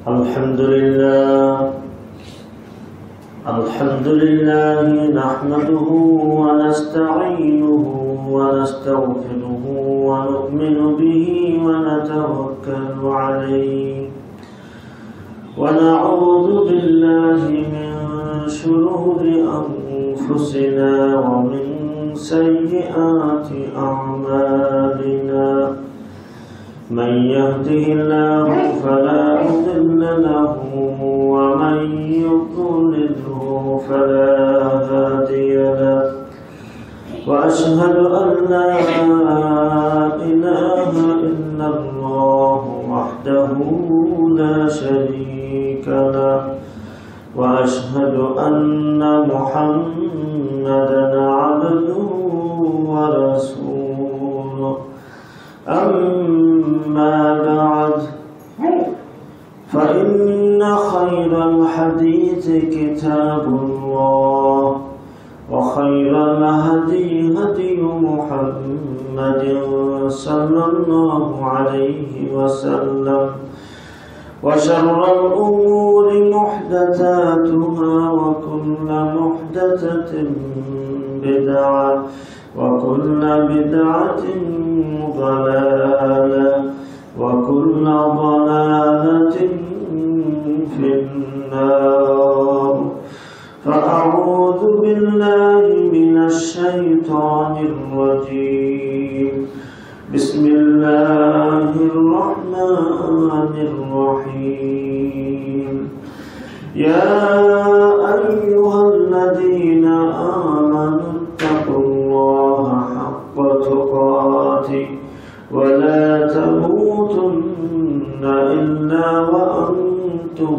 الحمد لله نحمده ونستعينه ونستغفره ونؤمن به ونتوكل عليه ونعوذ بالله من شرور أنفسنا ومن سيئات أعمالنا من يهده الله فلا مضل له ومن يضلله فلا هادي له وأشهد أن لا إله إلا الله وحده لا شريك له وأشهد أن محمدا عبده ورسوله أما بعد فإن خير الحديث كتاب الله وخير الهدي هدي محمد صلى الله عليه وسلم وشر الأمور محدثاتها وكل محدثة بدعة وكل بدعة ضلالة وكل ضلالة في النار فأعوذ بالله من الشيطان الرجيم بسم الله الرحمن الرحيم يا أيها الذين آمنوا اتقوا الله حق تقاته ولا تموتن إلا وأنتم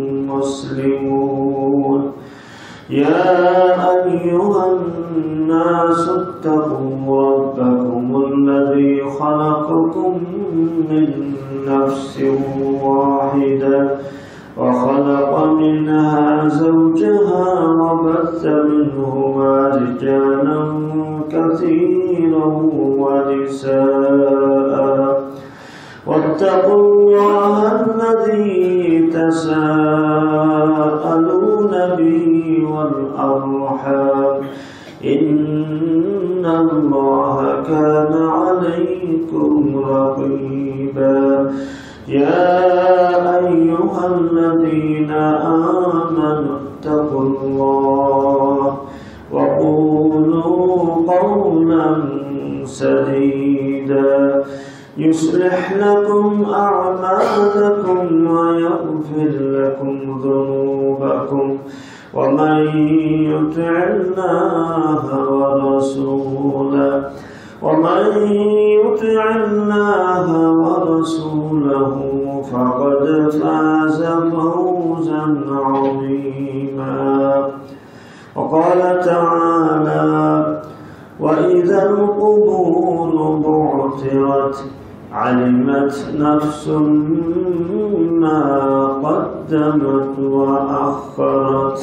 مسلمون يا أيها الناس اتقوا ربكم الذي خلقكم من نفس واحدة وخلق منها زوجها وبث منهما رجالا كثيرا ونساء واتقوا الله الذي تساءلون به والأرحام إن الله كان عليكم رقيبا يا أيها الذين آمنوا اتقوا الله وقولوا قولا سديدا يصلح لكم أعمالكم ويغفر لكم ذنوبكم ومن يطع الله ورسوله فقد فاز فوزا عظيما وقال تعالى وإذا القبور بعثرت علمت نفس ما قدمت وأخرت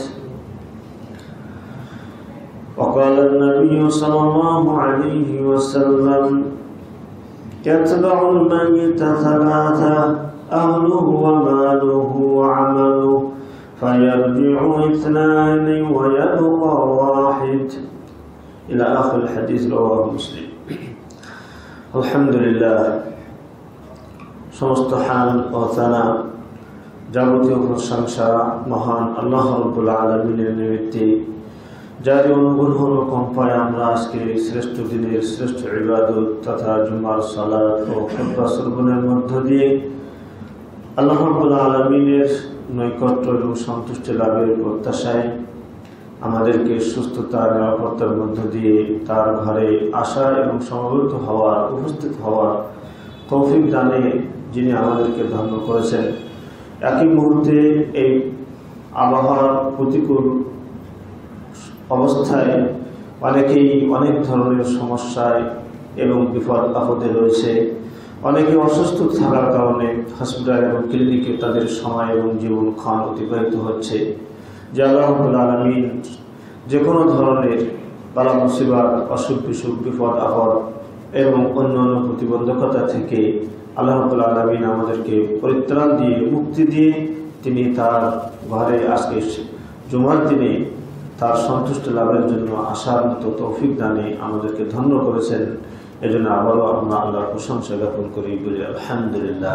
وقال النبي صلى الله عليه وسلم يتبع الميت ثلاثة أهله وماله وعمله فيرجع اثنان ويبقى واحد إلى آخر الحديث رواه مسلم الحمد لله সমস্ত হামদ ও সানা যাবতীয় প্রশংসা মহান আল্লাহ রাব্বুল আলামিনের নিমিত্তে যার অনুগ্রহ ও কৃপায় আমরা আজকে শ্রেষ্ঠ দিনের শ্রেষ্ঠ ইবাদত তথা জুমার সালাত ও খুতবা শ্রবণের মধ্য দিয়ে আল্লাহ রাব্বুল আলামিনের নৈকট্য এবং সন্তুষ্টি লাভের প্রত্যাশায় আমাদেরকে সুস্থতা নিরাপত্তার মধ্য দিয়ে তার ঘরে আসা এবং সমবেত হওয়ার উপস্থিত হওয়ার তৌফিক দানে যিনি আমাদেরকে ধন্য করেছেন একই মুহূর্তে এই আবহাওয়ার প্রতিকূল অবস্থায় অনেকেই অনেক ধরনের সমস্যায় এবং বিপদ আপদে রয়েছে অনেকে অসুস্থ থাকার কারণে হসপিটাল এবং ক্লিনিকে তাদের সময় এবং জীবনক্ষণ অতিবাহিত হচ্ছে যে আল্লাহ রাব্বুল আলামিন যে কোনো ধরনের বালা মুসিবত অসুখ বিসুখ বিপদ আপদ এবং অন্যান্য প্রতিবন্ধকতা থেকে আল্লাহ রাব্বুল আলামিন আমাদেরকে পরিত্রাণ দিয়ে মুক্তি দিয়ে তিনি তার ঘরে আজকে জুমার দিনে তার সন্তুষ্ট লাভের জন্য আসার মতো তৌফিক দানে আমাদেরকে ধন্য করেছেন। এজন্য আবারও আমরা আল্লাহর প্রশংসা জ্ঞাপন করি, বলি আলহামদুলিল্লাহ।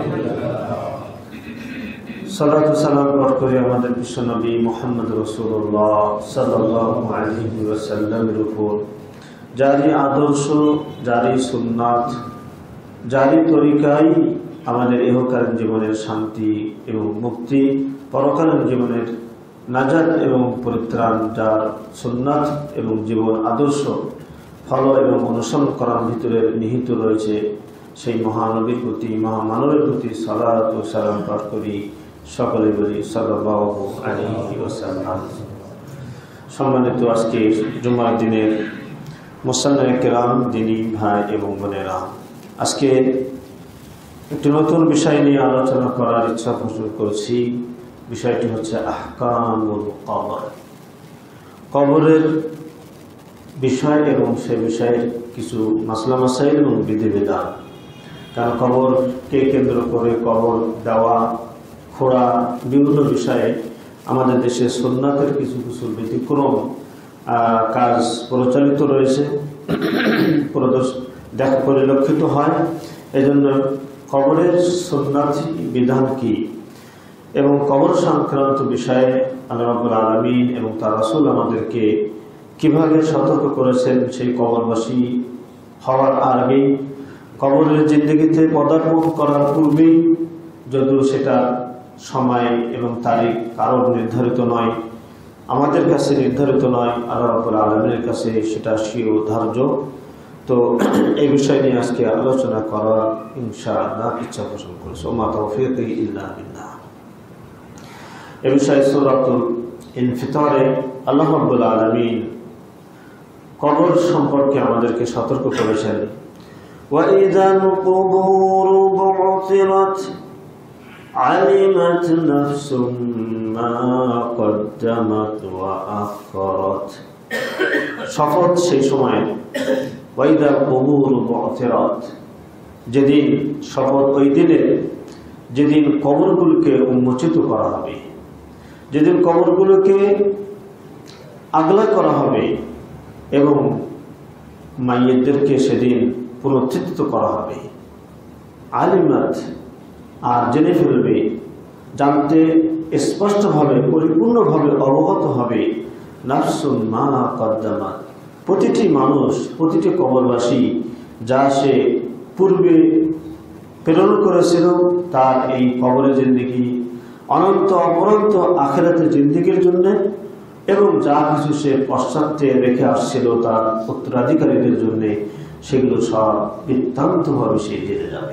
সালাতু সালাম পাঠ করি আমাদের বিশ্বনবী মুহাম্মদ রাসূলুল্লাহ সাল্লাল্লাহু আলাইহি ওয়াসাল্লামের উপর, যারই আদর্শ, যারই সুন্নাত, যারই তরিকাই আমাদের ইহকালীন জীবনের শান্তি এবং মুক্তি, পরকালীন জীবনের নাজাত এবং পরিত্রাণ, যার সুন্নাত এবং জীবন আদর্শ ফলো এবং অনুসরণ করার ভিতরে নিহিত রয়েছে, সেই মহানবীর প্রতি, মহামানবের প্রতি সালাত ও সালাম পাঠ করি। সকলে বলি সাল্লাল্লাহু আলাইহি ওয়াসাল্লাম। সম্মানিত আজকে জুমার দিনের মুসল্লিয়ে কেরাম, দিনী ভাই এবং বোনেরা, আজকে একটি নতুন বিষয় নিয়ে আলোচনা করার ইচ্ছা পোষণ করেছি। বিষয়টি হচ্ছে আহকামুল কবর, কবরের বিষয় এবং সে বিষয়ের কিছু মাসলা মাসাইল এবং বিধিবিধান। কারণ কবরকে কেন্দ্র করে কবর দেওয়া, খোঁড়া, বিভিন্ন বিষয়ে আমাদের দেশে সুন্নাতের কিছু কিছু ব্যতিক্রম কাজ পরিচালিত রয়েছে, পরিলক্ষিত হয়। এজন্য কবরের সুন্নাত বিধান কি এবং কবর সংক্রান্ত বিষয়ে আল্লাহ রাব্বুল আলামিন এবং তার রাসূল আমাদেরকে কিভাবে সতর্ক করেছেন, সেই কবরবাসী হওয়ার আগেই, কবরের জিন্দেগিতে পদার্পণ করার পূর্বেই, যদিও সেটা সময় এবং তারিখ কারোর নির্ধারিত নয়, আমাদের কাছে নির্ধারিত নয়, আল্লাহ রাব্বুল আলামিনের কাছে সেটা স্বীয় ধার্য। তো এই বিষয় নিয়ে আজকে আলোচনা করার ইনশাআল্লাহ ইচ্ছা পোষণ করেছে। ওমা তাওফীকি ইল্লা বিল্লাহ। এই বিষয়ে সূরাতুল ইনফিতারে আল্লাহ রাব্বুল আলামিন কবর সম্পর্কে আমাদেরকে সতর্ক করেছেন। ওয়াইযাল কুবুরু বু'থিরাত আলিমাত নাফসুম মা কদ্দামাত ওয়া আখখারাত। শপথ সেই সময়, ওয়াইযাল কুবুরু বু'থিরাত, যেদিন, শপথ ওই দিনে যেদিন কবরগুলোকে উন্মোচিত করা হবে, যেদিন কবরগুলোকে আগলা করা হবে এবং মাইয়িতদেরকে সেদিন পুনরুত্থিত করা হবে। আলিমাত, আর জেনে ফেলবে, জানতে স্পষ্টভাবে পরিপূর্ণভাবে অবগত হবে, নাফসুন মা কদ্দামাত, প্রতিটি মানুষ, প্রতিটি কবরবাসী যা সে পূর্বে প্রেরণ করেছিল তার এই কবরের জিন্দেগি, অনন্ত অপরন্ত আখিরাতের জিন্দেগির জন্য, এবং যা কিছু সে পশ্চাতে রেখে আসছিল তার উত্তরাধিকারীদের জন্য, সেগুলো সব বৃত্তান্তভাবে সে জেনে যাবে।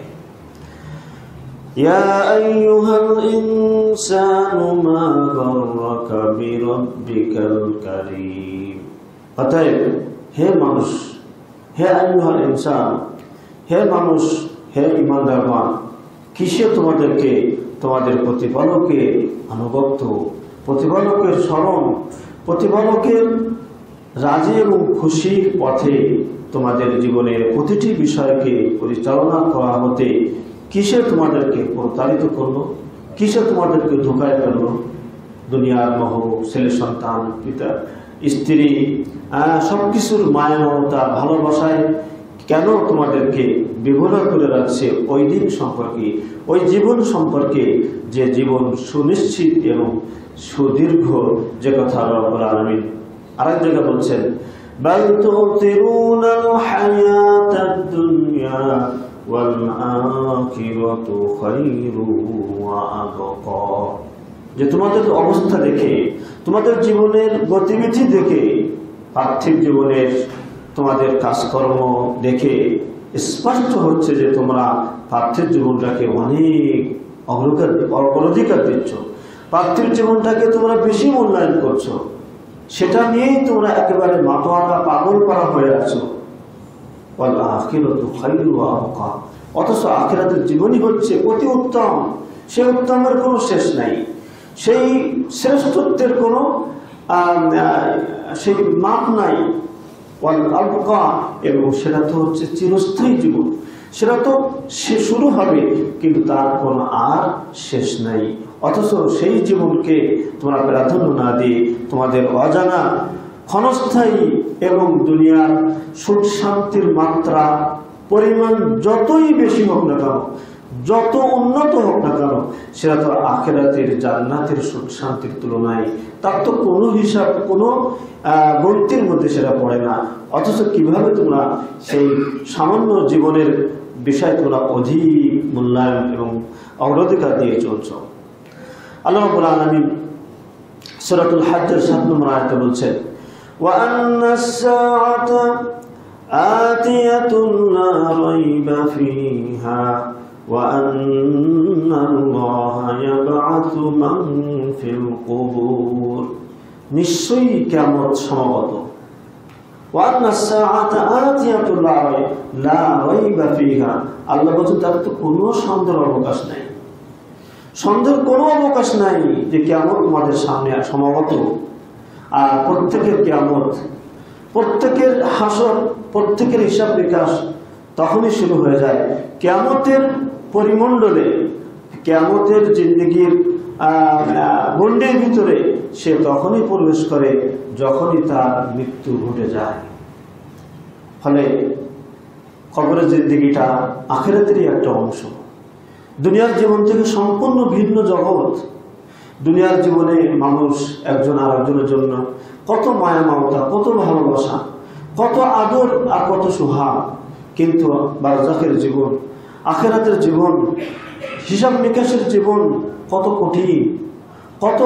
ইয়া আইয়ুহাল ইনসানু মা গাররাকা বিরাব্বিকাল কারীম। অতএব হে মানুষ, হে আইয়ুহাল ইনসান, হে মানুষ, হে ঈমানদারগণ, কিসে তোমাদেরকে তোমাদের প্রতিপালকের আনুগত্য, প্রতিপালকের স্মরণ, প্রতিপালকের রাজি এবং খুশির পথে তোমাদের জীবনের প্রতিটি বিষয়কে পরিচালনা করা হতে কিসে তোমাদেরকে প্রতারিত করলো, কিসে তোমাদেরকে ধোঁকায় ফেললো? দুনিয়ার মোহ, ছেলে সন্তান, পিতা, স্ত্রী, সবকিছুর মায়া, মমতা, ভালোবাসায় কেন তোমাদেরকে বিভোরা করে রাখছে ওই দিন সম্পর্কে, ওই জীবন সম্পর্কে, যে জীবন সুনিশ্চিত এবং সুদীর্ঘ, যে কথা রব্বুল আলামিন আরেক জায়গায় বলছেন, বাল তুতিরুনাল হায়াতাদ দুনিয়া ওয়াল আখিরাতু খায়রুন ওয়া আবকা। যে তোমাদের অবস্থা দেখে, তোমাদের জীবনের গতিবিধি দেখে, পার্থিব জীবনের তোমাদের কাজকর্ম দেখে স্পষ্ট হচ্ছে যে তোমরা পার্থিব জীবনটাকে অনেক অগ্রাধিকার দিচ্ছ, পার্থিব জীবনটাকে তোমরা বেশি মূল্যায়ন করছো, সেটা নিয়েই তোমরা একেবারে মাতোয়ারা, পাগল করা হয়ে আছো। অথচ আখিরাতের জীবনই হচ্ছে অতি উত্তম, সেই উত্তমের কোনো শেষ নাই, সেই শ্রেষ্ঠত্বের কোনো সেই মাপ নাই। ওয়াল আবকা, এবং সেটা তো হচ্ছে চিরস্থায়ী জীবন। সেটা তো শুরু হবে কিন্তু তার কোনো আর শেষ নাই। অথচ সেই জীবনকে তোমরা প্রাধান্য না দিয়ে তোমাদের অজানা ক্ষণস্থায়ী এবং দুনিয়ার সুখ শান্তির মাত্রা পরিমাণ যতই বেশি হোক না কেন, যত উন্নত হোক না কেন, সেটা তো আখিরাতের জান্নাতের সুখ শান্তির তুলনায় তার তো কোনো হিসাব, কোনো গন্তির মধ্যে সেটা পড়ে না। অথচ কিভাবে তোমরা সেই সামান্য জীবনের বিষয় তোমরা অধিক মূল্যায়ন এবং অগ্রাধিকার দিয়ে চলছ। আল্লাহ রাব্বুল আলামিন সূরাতুল হজ্জের ৭ নম্বর আয়াতে বলছেন, ওয়া আন্নাস সাআতা আতিয়াতুন লা রাইবা ফিহা ওয়া আন্নাল্লাহা ইয়াবআসু মান ফিল কুবুর। নিশ্চয়ই কিয়ামত সমাগত। ওয়া আন্নাস সাআতা আতিয়াতুন লা রাইবা ফিহা, আল্লাহ বলেন তার তো কোনো সন্দেহের অবকাশ নাই, সন্দেহের কোনো অবকাশ নাই যে কিয়ামত আমাদের সামনে সমাগত। আর প্রত্যেকের কিয়ামত, প্রত্যেকের হাসর, প্রত্যেকের হিসাব বিকাশ তখনই শুরু হয়ে যায়। কিয়ামতের পরিমণ্ডলে, কিয়ামতের জিন্দেগির গণ্ডির ভিতরে সে তখনই প্রবেশ করে যখনই তার মৃত্যু ঘটে যায়। ফলে কবরের জিন্দেগিটা আখিরাতেরই একটা অংশ। দুনিয়ার জীবন থেকে সম্পূর্ণ ভিন্ন জগৎ। দুনিয়ার জীবনে মানুষ একজন আর একজনের জন্য কত মায়া মমতা, কত ভালোবাসা, কত আদর আর কত সুহাগ। কিন্তু বারজাখের জীবন, আখিরাতের জীবন, হিসাব নিকাশের জীবন কত কঠিন, কত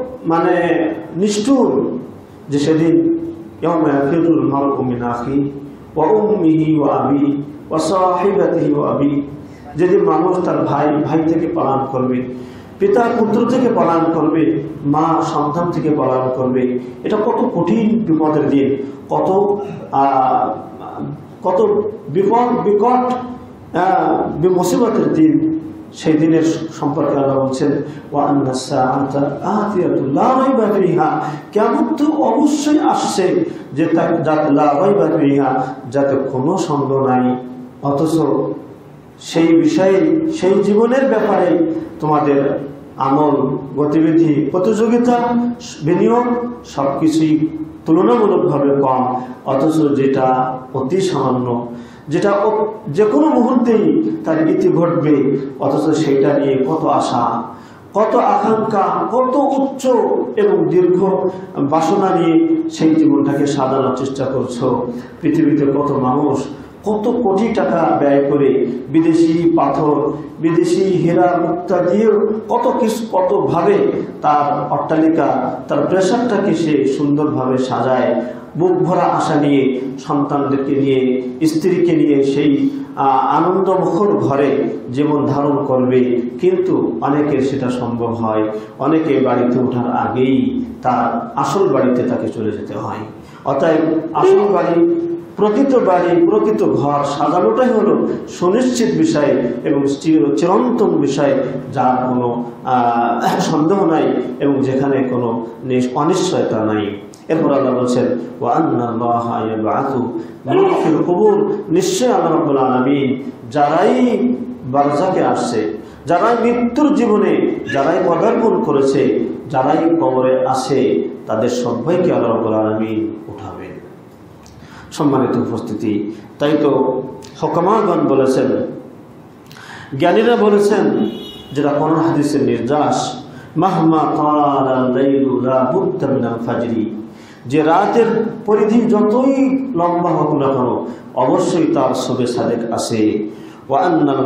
নিষ্ঠুর, যে সেদিন ইয়াউমা ইয়াফিরুল মারউ মিন আখিহি ওয়া উম্মিহি ওয়া আবিহি ওয়া সাহিবাতিহি ওয়া আবিহি, যেদিন মানুষ তার ভাই থেকে পালন করবে, পিতা পুত্র থেকে পালন করবে, মা সন্তান থেকে পালন করবে। এটা কত কঠিন বিপদের দিন, কত বিপদ বিকট মুসিবতের দিন। সেই দিনের সম্পর্কে আল্লাহ বলছেন, ওয়া আন্নাস সাআতা আতিয়াতুন লা রাইবা ফিহা, কিয়ামত তো অবশ্যই আসছে, যে লা রাইবা ফিহা, যাতে কোনো সন্দেহ নাই। অথচ সেই বিষয়ে, সেই জীবনের ব্যাপারে তোমাদের আমল, গতিবিধি, প্রতিযোগিতা, বিনিয়োগ সবকিছুই তুলনামূলকভাবে কম। অথচ যেটা অতি সামান্য, যেটা যে কোনো মুহূর্তেই তার ইতি ঘটবে, অথচ সেইটা নিয়ে কত আশা, কত আকাঙ্ক্ষা, কত উচ্চ এবং দীর্ঘ বাসনা নিয়ে সেই জীবনটাকে সাজানোর চেষ্টা করছো। পৃথিবীতে কত মানুষ কত কোটি টাকা ব্যয় করে বিদেশি পাথর, বিদেশি হীরা মুক্তা দিয়ে কতভাবে তার অট্টালিকা, তার প্রেসারটাকে সে সুন্দরভাবে সাজায়, বুক ভরা আশা নিয়ে, সন্তানদেরকে নিয়ে, স্ত্রীকে নিয়ে সেই আনন্দমুখর ঘরে জীবন ধারণ করবে। কিন্তু অনেকের সেটা সম্ভব হয়, অনেকে বাড়িতে ওঠার আগেই তার আসল বাড়িতে তাকে চলে যেতে হয়। অতএব আসল বাড়ি, প্রকৃত বাড়ি, প্রকৃত ঘর সাজানোটাই হলো সুনিশ্চিত বিষয় এবং চিরন্তন বিষয়, যার কোনো সন্দেহ নাই এবং যেখানে কোনো অনিশ্চয়তা নাই। এরপর আল্লাহ বলছেন, ওয়া আন্নাল্লাহা ইয়াবআসু মান ফিল কুবুর, নিশ্চয় আল্লাহ রাব্বুল আলামিন যারাই বারজাকে আসছে, যারাই মৃত্যুর জীবনে যারাই পদার্পণ করেছে, যারাই কবরে আসে, তাদের সবাইকে আল্লাহ রাব্বুল আলামিন উঠাবেন। সম্মানিত উপস্থিতি, তাই তো হকামাগণ বলেছেন, জ্ঞানীরা বলেছেন, যেটা কোরআন হাদিসের নির্যাস, মাহমা তালাল লাইলু লা বুদ্দা মিনাল ফাজরি, যে রাতের পরিধি যতই লম্বা হোক না কেন অবশ্যই তার শবে সাদেক আসে। ওয়া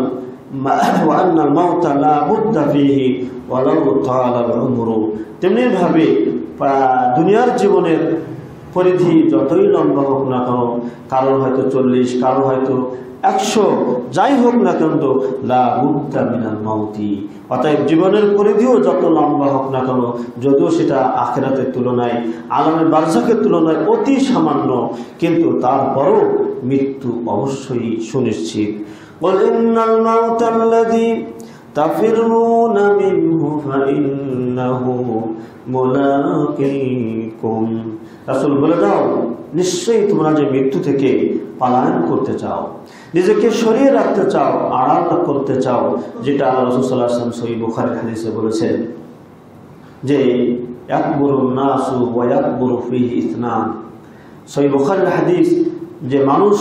আন্নাল মাউতা লা বুদ্দা ফিহি ওয়ালাউ তালাল উমরু, তেমনি ভাবে দুনিয়ার জীবনের পরিধি যতই লম্বা হোক না কেন, কারোর হয়তো 40, কারোর হয়তো 100, যাই হোক না কেন, লা বুদ্দা মিনাল মাউতি, অতএব জীবনের পরিধিও যত লম্বা হোক না কেন, যদিও সেটা আখিরাতের তুলনায়, আলামে বারজাখের তুলনায় অতি সামান্য, কিন্তু তারপরও মৃত্যু অবশ্যই সুনিশ্চিত। বল ইন্নাল মাউতাল্লাযী তাফিরুনা মিনহু ফাইন্নাহু মুলাকীকুম, রাসূল বলে দাও, নিশ্চয়ই তোমরা যে মৃত্যু থেকে পলায়ন করতে চাও, নিজেকে সরিয়ে রাখতে চাও, আড়াল করতে চাও, যেটা রাসূল সাল্লাল্লাহু আলাইহি ওয়াসাল্লাম সহিহ বুখারীর হাদিসে বলেছেন যে ইয়াকবুরুন নাসু ওয়া ইয়াকবুরু ফীহি ইসনান। সহিহ বুখারীর হাদিস যে মানুষ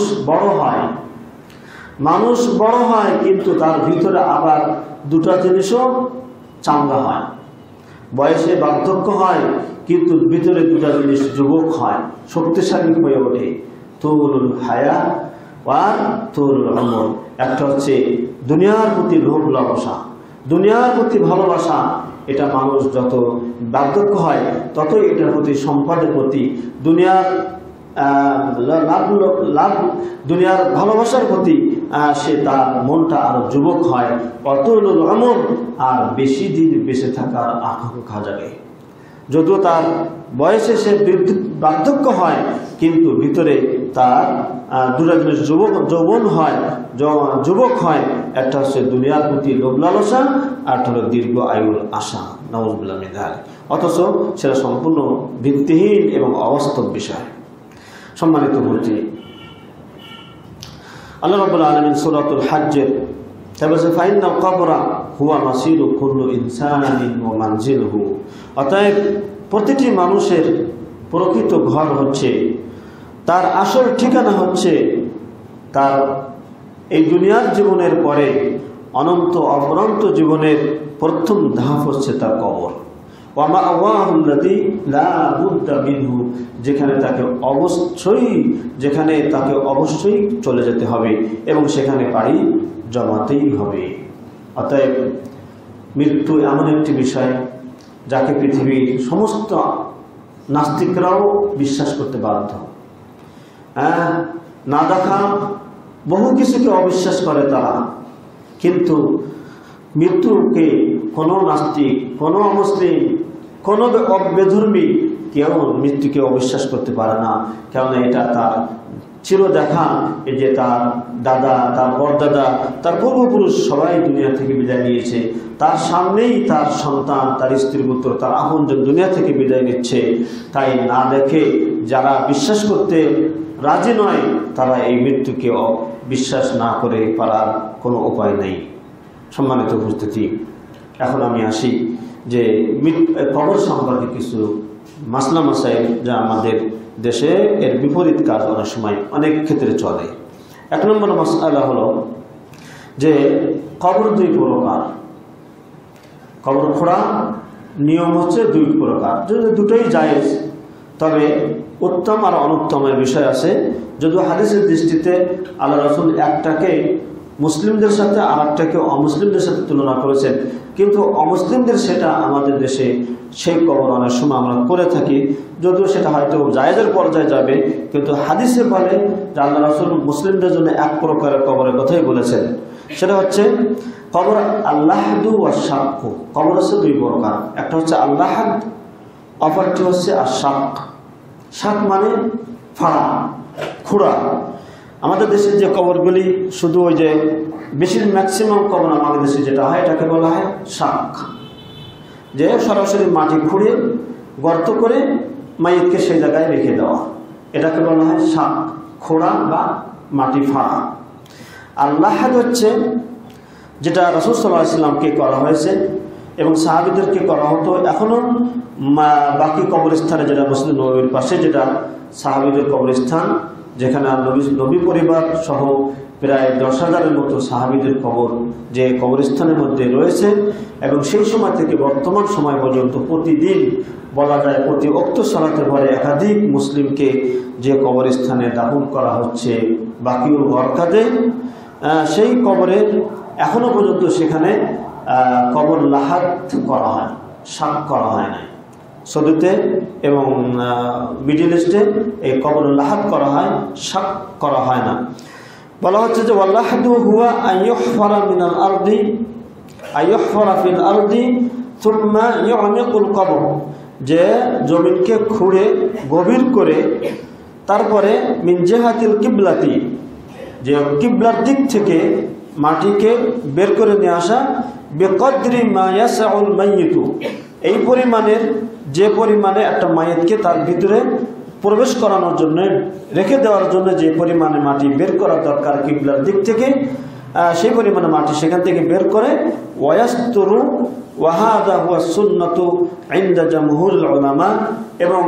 বড় হয় কিন্তু তার ভিতরে আবার দুটো জিনিসও চাঙ্গা হয়। বয়সে বার্ধক্য হয় কিন্তু ভিতরে দুটো জিনিস যুবক হয়, শক্তিশালী হয়ে ওঠে। তুলুল হায়া আর তুলুল উমর। একটা হচ্ছে দুনিয়ার প্রতি লোভ লালসা, দুনিয়ার প্রতি ভালোবাসা। এটা মানুষ যত বার্ধক্য হয় ততই এটার প্রতি, সম্পদের প্রতি, দুনিয়ার দুনিয়ার ভালোবাসার প্রতি সে তার মনটা আরো যুবক হয়। অতুল উমর, আর বেশি দিন বেঁচে থাকার আকাঙ্ক্ষা জাগে। যদিও তার বয়সে সে বার্ধক্য হয় কিন্তু ভিতরে তার দুটা জিনিস যৌবন হয়, যুবক হয়। একটা হচ্ছে দুনিয়ার প্রতি লোভ লালসা, আর হলো দীর্ঘ আয়ুর আশা। নাউযুবিল্লাহ মিন যালিক। অথচ সেটা সম্পূর্ণ ভিত্তিহীন এবং অবাস্তব বিষয়। সম্মানিত উপস্থিতি, আল্লাহ রাব্বুল আলামিন সূরাতুল হজ্জে বলেছে ফাইন্নাল কবরা হুয়া মাসিরু কুল্লু ইনসানিন ওয়া মানজিলুহু। অতএব প্রতিটি মানুষের প্রকৃত ঘর হচ্ছে, তার আসল ঠিকানা হচ্ছে, তার এই দুনিয়ার জীবনের পরে অনন্ত অপরন্ত জীবনের প্রথম ধাপ হচ্ছে তার কবর। যেখানে তাকে অবশ্যই চলে যেতে হবে এবং সেখানে পাড়ি জমাতেই হবে। অতএব মৃত্যু এমন একটি বিষয় যাকে পৃথিবীর সমস্ত নাস্তিকরাও বিশ্বাস করতে বাধ্য। না দেখা বহু কিছুকে অবিশ্বাস করে তারা, কিন্তু মৃত্যুকে কোনো নাস্তিক, কোনো অমুসলিম, কোনো বেধর্মী কেউ মৃত্যুকে অবিশ্বাস করতে পারে না। কেননা এটা তার চির দেখা, এই যে তার দাদা, তার পরদাদা, তার পূর্বপুরুষ সবাই দুনিয়া থেকে বিদায় নিয়েছে। তার সামনেই তার সন্তান, তার স্ত্রী পুত্র, তার আপনজন দুনিয়া থেকে বিদায় নিচ্ছে। তাই না দেখে যারা বিশ্বাস করতে রাজি নয়, তারা এই মৃত্যুকে বিশ্বাস না করে পারার কোনো উপায় নেই। সম্মানিত উপস্থিতি, এখন আমি আসি যে কবর সম্পর্কে কিছু মাসলা মাসাইল যা আমাদের দেশে এর বিপরীত কাজ অনেক সময় অনেক ক্ষেত্রে চলে। এক নম্বর মাসআলা হলো যে কবর দুই প্রকার। কবর খোঁড়া নিয়ম হচ্ছে দুই প্রকার, দুটোই জায়েজ, তবে উত্তম আর অনুত্তমের বিষয় আছে। যদিও হাদিসের দৃষ্টিতে আল্লাহ রাসূল একটাকে মুসলিমদের সাথে আর একটাকে অমুসলিমদের সাথে তুলনা করেছেন, কিন্তু অমুসলিমদের সেটা আমাদের দেশে সেই কবর অনেক সময় আমরা করে থাকি। যদিও সেটা হয়তো জায়েজের পর্যায়ে যাবে, কিন্তু হাদিসে বলে যে আল্লাহ রাসূল মুসলিমদের জন্য এক প্রকারের কবরের কথাই বলেছেন। সেটা হচ্ছে কবর আল্লাহাদু ওয়া শাক্কু। কবর হচ্ছে দুই প্রকার, একটা হচ্ছে আল্লাহাদ, অপরটি হচ্ছে আশ-শাক্ক। শাক মানে ফাড়া, খুঁড়া। আমাদের দেশের যে কবরগুলি শুধু ওই যে ম্যাক্সিমাম কবর আমাদের দেশে যেটা হয় এটাকে বলা হয় শাক, যে সরাসরি মাটি খুঁড়ে গর্ত করে মাইয়িতকে সেই জায়গায় রেখে দেওয়া, এটাকে বলা হয় শাক, খোঁড়া বা মাটি ফাড়া। আল্লাহাদ হচ্ছে যেটা রাসূল সাল্লাল্লাহু আলাইহি ওয়াসাল্লামকে করা হয়েছে এবং সাহাবীদেরকে করা হতো। এখনো বাকি কবরস্থানে, যেটা মসজিদ নববীর পাশে যেটা সাহাবীদের কবরস্থান, যেখানে নবী পরিবার সহ প্রায় 10,000-এর মতো সাহাবীদের কবর যে কবরস্থানের মধ্যে রয়েছে, এবং সেই সময় থেকে বর্তমান সময় পর্যন্ত প্রতিদিন বলা যায় প্রতি ওয়াক্ত সালাতের পরে একাধিক মুসলিমকে যে কবরস্থানে দাফন করা হচ্ছে বাকিউল গরকাদে, সেই কবরের এখনো পর্যন্ত সেখানে কবর লাহাদ করা হয়, শাক করা হয় না। সৌদিতে এবং মিডল ইস্টে এই কবর লাহাদ করা হয়, শাক করা হয় না। বলা হচ্ছে যে ওয়াল্লাহাদু হুয়া আইয়ুহফারা মিনাল আরদি আইয়ুহফারা ফিল আরদি সুম্মা ইউমিকুল কবর, যে জমিনকে খুঁড়ে গভীর করে তারপরে মিন জিহাতিল কিবলাতি, যে কিবলার দিক থেকে মাটিকে বের করে নিয়ে আসা, বিকদরি মা ইয়াসউল মাইয়িতু, এই পরিমাণের, যে পরিমাণে একটা মাইয়িতকে তার ভিতরে প্রবেশ করানোর জন্য, রেখে দেওয়ার জন্য যে পরিমাণে মাটি বের করা দরকার কিবলার দিক থেকে, সেই পরিমাণে মাটি সেখান থেকে বের করে ওয়ায়াস্তুরু ওয়াহাদা হুয়া সুন্নাতু ইনদা জামহুরুল উলামা, এবং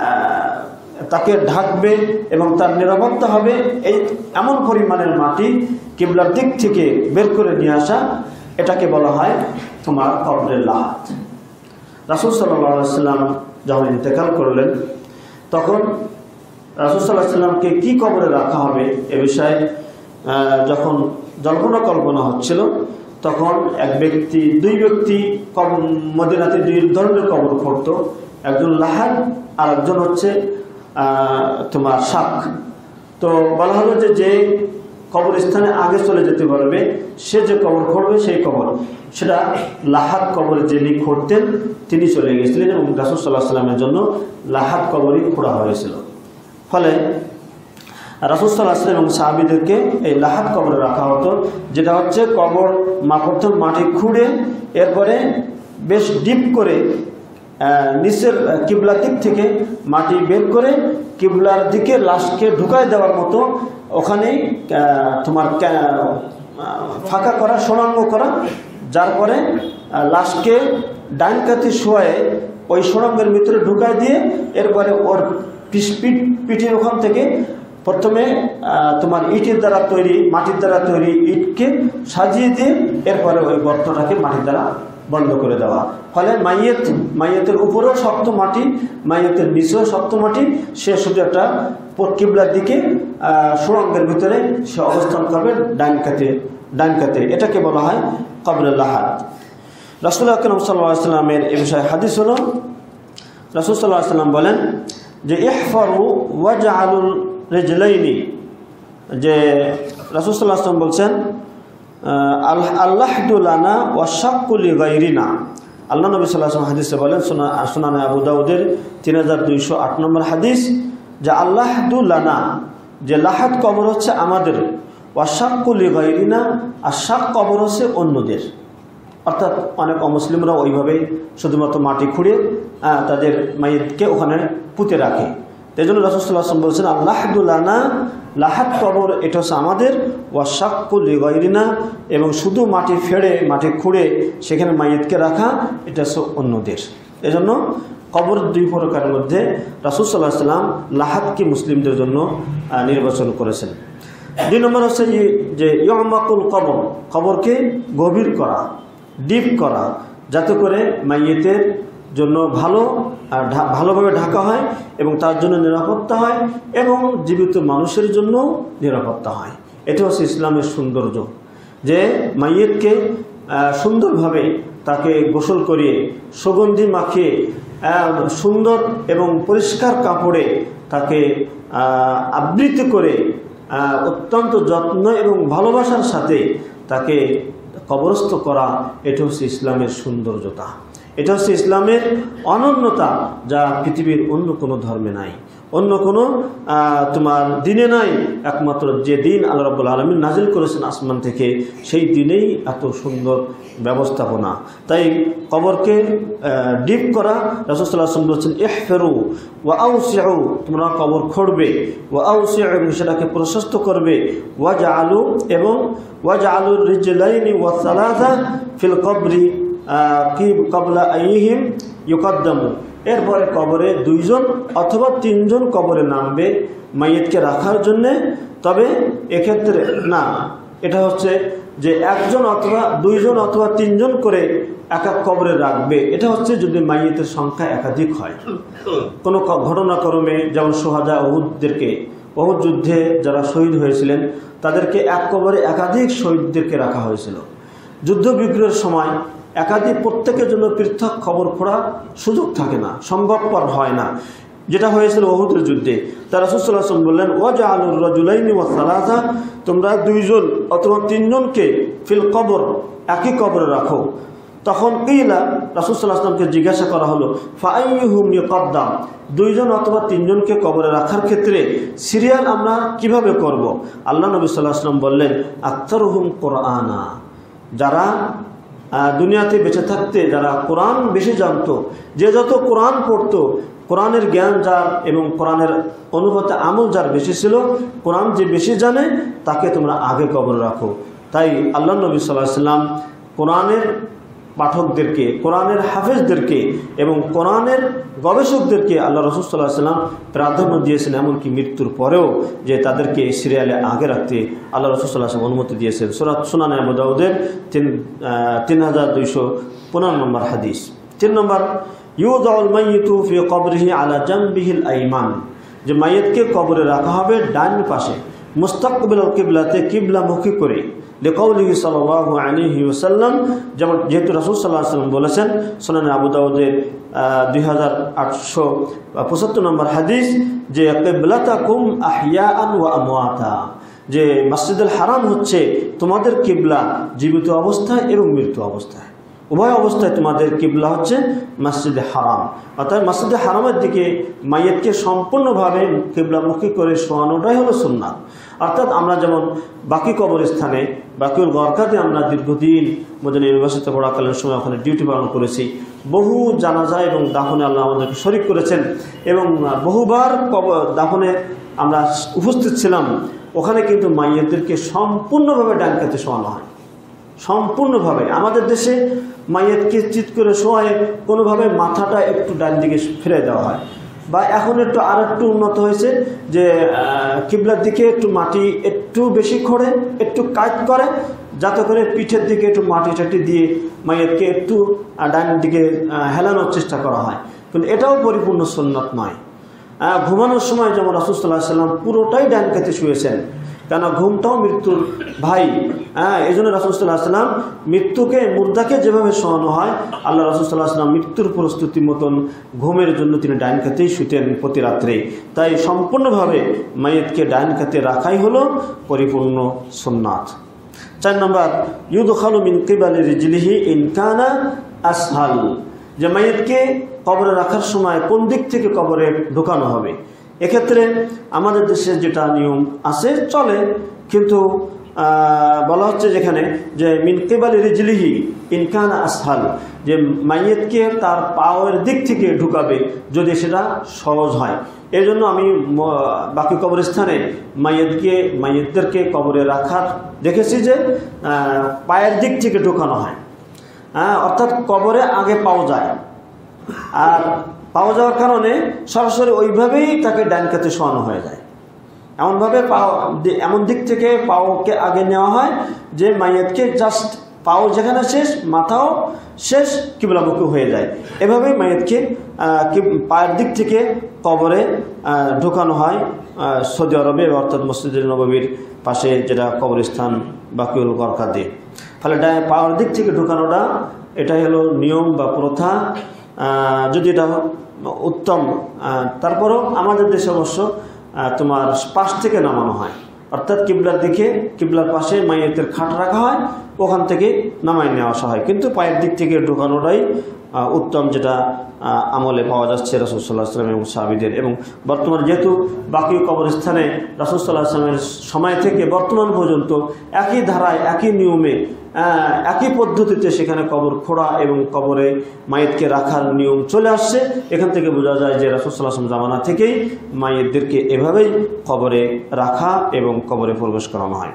তাকে ঢাকবে এবং তার নিরাপত্তা হবে এই এমন পরিমাণের মাটি কিবলার দিক থেকে বের করে নিয়ে আসা, এটাকে বলা হয় তোমার কবরের লাহাত। রাসূল সাল্লাল্লাহু আলাইহি ওয়াসাল্লাম যখন ইন্তেকাল করলেন তখন রাসূল সাল্লাল্লাহু আলাইহি ওয়াসাল্লামকে কি কবরে রাখা হবে এ বিষয়ে যখন কল্পনা হচ্ছিল, তখন দুই ব্যক্তি মদিনাতে দুই ধরনের কবর করত, একজন লাহাদ আর একজন হচ্ছে তোমার শাক। তো বলা হলো যে কবরস্থানে আগে চলে যেতে পারবে সে যে কবর করবে সেই কবর, সেটা লাহাদ কবরে যিনি করতেন তিনি চলে গেছিলেন এবং রাসূল সাল্লাল্লাহু আলাইহি ওয়াসাল্লামের জন্য লাহাদ কবরই খোঁড়া হয়েছিল। ফলে রাসূল সাল্লাল্লাহু আলাইহি ওয়াসাল্লাম এবং সাহাবীদেরকে এই লাহাদ কবরে রাখা হতো, যেটা হচ্ছে কবর প্রথম মাটি খুঁড়ে এরপরে বেশ ডিপ করে নিচের কিবলার দিক থেকে মাটি বের করে কিবলার দিকে লাশকে ঢুকায় দেওয়ার মতো ওখানেই তোমার ফাঁকা করা, সুড়ঙ্গ করা, যার পরে লাশকে ডান কাতে শোয়ে ওই সুড়ঙ্গের ভিতরে ঢুকায় দিয়ে এরপরে ওর পিঠের ওখান থেকে প্রথমে তোমার ইটের দ্বারা তৈরি, মাটির দ্বারা তৈরি ইটকে সাজিয়ে দিয়ে এরপরে ওই গর্তটাকে মাটির দ্বারা বন্ধ করে দেওয়া। ফলে মাইয়েতের উপরেও শক্ত মাটি, মাইয়েতের নিচেও শক্ত মাটি, সে শুধু একটা কিবলার দিকে সুড়ঙ্গের ভিতরে সে অবস্থান করবে ডান কাতে। এটাকে বলা হয় কবরে লাহাদ। রাসূল আকরাম সাল্লাল্লাহু আলাইহি ওয়াসাল্লামের এই বিষয়ে হাদিস হলো, রাসূল সাল্লাল্লাহু আলাইহি ওয়াসাল্লাম বলেন যে ইহফারু ওয়াজআলুল রিজলাইনি, যে রাসূল সাল্লাল্লাহু আলাইহি ওয়াসাল্লাম বলছেন আল্লাহদু লানা ওয়া শাক্কু লিগাইরিনা। আল্লাহ নবী সাল্লাল্লাহু আলাইহি ওয়াসাল্লাম হাদিসে বলেন, সুনানে আবু দাউদের 3208 নম্বর হাদিস, যে আল্লাহদু লানা, যে লাহাদ কবর হচ্ছে আমাদের, ওয়া শাক্কু লিগাইরিনা, আর শাক কবর হচ্ছে অন্যদের। অর্থাৎ অনেক অমুসলিমরা ওইভাবে শুধুমাত্র মাটি খুঁড়ে তাদের মাইয়িতকে ওখানে পুঁতে রাখে। এই জন্য রাসূল সাল্লাল্লাহু আলাইহি ওয়াসাল্লাম বলছেন আল্লাহদু লানা, লাহাদ কবর এটা হচ্ছে আমাদের, ওয়া শাক্কু লিগাইরিনা, এবং শুধু মাটি ফেড়ে মাটি খুঁড়ে সেখানে মাইয়িতকে রাখা এটা হচ্ছে অন্যদের। এই জন্য কবর দুই প্রকারের মধ্যে রাসূল সাল্লাল্লাহু আলাইহি ওয়াসাল্লাম লাহাদকে মুসলিমদের জন্য নির্বাচন করেছেন। 2 নম্বর হচ্ছে যে ইয়ামাকুল কবর, কবরকে গভীর করা, ডিপ করা, যাতে করে মাইয়িতের জন্য ভালোভাবে ঢাকা হয় এবং তার জন্য নিরাপত্তা হয় এবং জীবিত মানুষের জন্য নিরাপত্তা হয়। এটা হচ্ছে ইসলামের সৌন্দর্য, যে মাইয়িতকে সুন্দরভাবে তাকে গোসল করিয়ে সুগন্ধি মাখিয়ে সুন্দর এবং পরিষ্কার কাপড়ে তাকে আবৃত করে অত্যন্ত যত্ন এবং ভালোবাসার সাথে তাকে কবরস্থ করা, এটা হচ্ছে ইসলামের সৌন্দর্যতা, এটা হচ্ছে ইসলামের অনন্যতা, যা পৃথিবীর অন্য কোনো ধর্মে নাই, অন্য কোনো তোমার দিনে নাই। একমাত্র যে দিন আল্লাহ রাব্বুল আলামিন নাজিল করেছেন আসমান থেকে, সেই দিনেই এত সুন্দর ব্যবস্থাপনা। তাই কবরকে ডিপ করা, রাসূল সাল্লাল্লাহু আলাইহি ওয়াসাল্লাম বলেছেন ইহফিরু ওয়া আউসিউ, তোমরা কবর খুঁড়বে, ওয়া আউসিউ, এবং সেটাকে প্রশস্ত করবে, ওয়াজআলু, এবং ওয়াজআলুর রিজলাইনি ওয়া সালাসা ফিল কবরি কি কবলা আইহিম ইউকাদ্দামু, এরপরে কবরে 2 জন অথবা 3 জন কবরে নামবে মাইয়িতকে রাখার জন্যে। তবে এক্ষেত্রে না, এটা হচ্ছে যে 1 জন অথবা 2 জন অথবা 3 জন করে এক কবরে রাখবে। এটা হচ্ছে যদি মাইয়িতের সংখ্যা একাধিক হয়। কোনো ঘটনাক্রমে যেমন সোহাদা উহুদ যুদ্ধে যারা শহীদ হয়েছিলেন তাদেরকে এক কবরে একাধিক শহীদদেরকে রাখা হয়েছিল। যুদ্ধ বিগ্রহের সময় একাধিক প্রত্যেকের জন্য পৃথক কবর খোঁড়া সুযোগ থাকে না, সম্ভবপর হয় না, যেটা হয়েছিল উহুদের যুদ্ধে। তারা রাসূল সাল্লাল্লাহু আলাইহি ওয়াসাল্লাম বললেন ওয়াজআলুর রাজুলাইনি ওয়া সালাসা, তোমরা 2 জন অথবা 3 জনকে ফিল কবর, একই কবরে রাখো। তখন কিলা, রাসূল সাল্লাল্লাহু আলাইহি ওয়াসাল্লামকে জিজ্ঞাসা করা হলো ফাআইয়ুহুম ইউকাদ্দাম, 2 জন অথবা 3 জনকে কবরে রাখার ক্ষেত্রে সিরিয়াল আমরা কিভাবে করব? আল্লাহ নবী সাল্লাল্লাহু আলাইহি ওয়াসাল্লাম বললেন আকতারুহুম কুরআনা, যারা দুনিয়াতে বেঁচে থাকতে যারা কোরআন বেশি জানতো, যে যত কোরআন পড়তো, কোরআনের জ্ঞান যার এবং কোরআনের অনুভূতি আমল যার বেশি ছিল, কোরআন যে বেশি জানে তাকে তোমরা আগে কবর রাখো। তাই আল্লাহ নবী সাল্লাল্লাহু আলাইহি ওয়াসাল্লাম কোরআনের পাঠকদেরকে, কোরআনের হাফেজদেরকে এবং কোরআনের গবেষকদেরকে আল্লাহ রাসূল সাল্লাল্লাহু আলাইহি ওয়াসাল্লাম প্রাধান্য দিয়েছেন, এমনকি মৃত্যুর পরেও যে তাদেরকে সিরিয়ালে আগে রাখতে আল্লাহ রাসূল সাল্লাল্লাহু আলাইহি ওয়াসাল্লাম অনুমতি দিয়েছেন। সূরা সুনানে আবু দাউদের 3215 নম্বর হাদিস। 3 নম্বর, ইউদাউল মাইয়িতু ফি কবরিহি আলা জামবিহিল আইমান, যে মাইয়িতকে কবরে রাখা হবে ডান পাশে মুস্তাকবিল কিবলাতে, কিবলামুখী করে। লিকাউলিহি সাল্লাল্লাহু আলাইহি ওয়াসাল্লাম, যেমন যেহেতু রাসূল সাল্লাল্লাহু আলাইহি ওয়াসাল্লাম বলেছেন, সুনানে আবু দাউদের 2875 নম্বর হাদিস, যে কিবলাতাকুম আহইয়াআন ওয়া আমওয়াতা, যে মসজিদুল হারাম হচ্ছে তোমাদের কিবলা জীবিত অবস্থায় এবং মৃত্যু অবস্থায়, উভয় অবস্থায় তোমাদের কিবলা হচ্ছে মসজিদে হারাম। অর্থাৎ মসজিদে হারামের দিকে মাইয়িতকে সম্পূর্ণভাবে কিবলামুখী করে শোয়ানোটাই হলো সুন্নাত। অর্থাৎ আমরা যেমন বাকি কবরস্থানে, বাকিউল গরকাতে আমরা দীর্ঘদিন মদিনা ইউনিভার্সিটিতে পড়াকালীন সময় ওখানে ডিউটি পালন করেছি। বহু জানাজা এবং দাফনে আল্লাহ আমাদেরকে শরীক করেছেন এবং বহুবার দাফনে আমরা উপস্থিত ছিলাম। ওখানে কিন্তু মাইয়িতদেরকে সম্পূর্ণভাবে ডান কাতে শোয়ানো হয়, সম্পূর্ণভাবে। আমাদের দেশে মাইয়িতকে চিৎ করে শোয়ায় কোনোভাবে মাথাটা একটু ডান দিকে ফিরে দেওয়া হয়, বা এখন আরেকটু উন্নত হয়েছে যে কিবলার দিকে একটু মাটি একটু বেশি খোঁড়ে, একটু কাজ করে, যাতে করে পিঠের দিকে একটু মাটি টাটি দিয়ে মাইয়িতকে একটু ডান দিকে হেলানোর চেষ্টা করা হয়। কিন্তু এটাও পরিপূর্ণ সুন্নাত নয়। ঘুমানোর সময় যেমন রাসূল সাল্লাল্লাহু আলাইহি ওয়াসাল্লাম পুরোটাই ডান কাতে শুয়েছেন, কেন ঘুমটাও মৃত্যুর ভাই। এই জন্য রাসূল সাল্লাল্লাহু আলাইহি ওয়াসাল্লাম মৃত্যুকে, মুর্দাকে যেভাবে শোয়ানো হয়, আল্লাহ রাসূল সাল্লাল্লাহু আলাইহি ওয়াসাল্লাম মৃত্যুর প্রস্তুতি মতন ঘুমের জন্য তিনি ডান কাতেই শুতেন প্রতি রাত্রে। তাই সম্পূর্ণভাবে মাইয়িতকে ডান কাতে রাখাই হলো পরিপূর্ণ সুন্নাত। 4 নম্বর, ইউদখালু মিন কিবালি রিজলিহি ইন কানা আসহাল, যে মাইয়িতকে কবরে রাখার সময় কোন দিক থেকে কবরে ঢোকানো হবে। এক্ষেত্রে আমাদের দেশে যেটা নিয়ম আছে চলে, কিন্তু বলা হচ্ছে যেখানে যে মিন কিবালি রিজলিহি ইন কানা আসহাল, যে মাইয়িতকে তার পায়ের দিক থেকে ঢুকাবে যদি সেটা সহজ হয়। এই জন্য আমি বাকি কবরস্থানে মাইয়িতদেরকে কবরে রাখার দেখেছি যে পায়ের দিক থেকে ঢোকানো হয়, অর্থাৎ কবরে আগে পাওয়া যায়, আর পাওয়া যাওয়ার কারণে সরাসরি ওইভাবেই তাকে ডান কাতে শোয়ানো হয়ে যায়। এমনভাবে এমন দিক থেকে পাওকে আগে নেওয়া হয় যে মাইয়িতকে জাস্ট পাও যেখানে শেষ, মাথাও শেষ, কিবলামুখী হয়ে যায়। এভাবেই মাইয়িতকে পায়ের দিক থেকে কবরে ঢোকানো হয় সৌদি আরবে, অর্থাৎ মসজিদে নববীর পাশে যেটা কবরস্থান বাকিউল গরকাতে। ফলে পায়ের দিক থেকে ঢোকানোটা এটাই হলো নিয়ম বা প্রথা, যদি এটা উত্তম। তারপরও আমাদের দেশে অবশ্য তোমার পাশ থেকে নামানো হয়, অর্থাৎ কিবলার দিকে, কিবলার পাশে মাইয়িতের খাট রাখা হয়, ওখান থেকে নামায় নেওয়া আসা হয়, কিন্তু পায়ের দিক থেকে ঢোকানোটাই উত্তম, যেটা আমলে পাওয়া যাচ্ছে রাসূল সাল্লাল্লাহু আলাইহি ওয়াসাল্লাম এবং সাহাবীদের। এবং বর্তমানে যেহেতু বাকি কবরস্থানে রাসূল সাল্লাল্লাহু আলাইহি ওয়াসাল্লামের সময় থেকে বর্তমান পর্যন্ত একই ধারায়, একই নিয়মে, একই পদ্ধতিতে সেখানে কবর খোঁড়া এবং কবরে মাইয়িতকে রাখার নিয়ম চলে আসছে। এখান থেকে বোঝা যায় যে রাসূল সাল্লাল্লাহু আলাইহি ওয়াসাল্লাম জামানা থেকেই মাইয়িতদেরকে এভাবেই কবরে রাখা এবং কবরে প্রবেশ করানো হয়।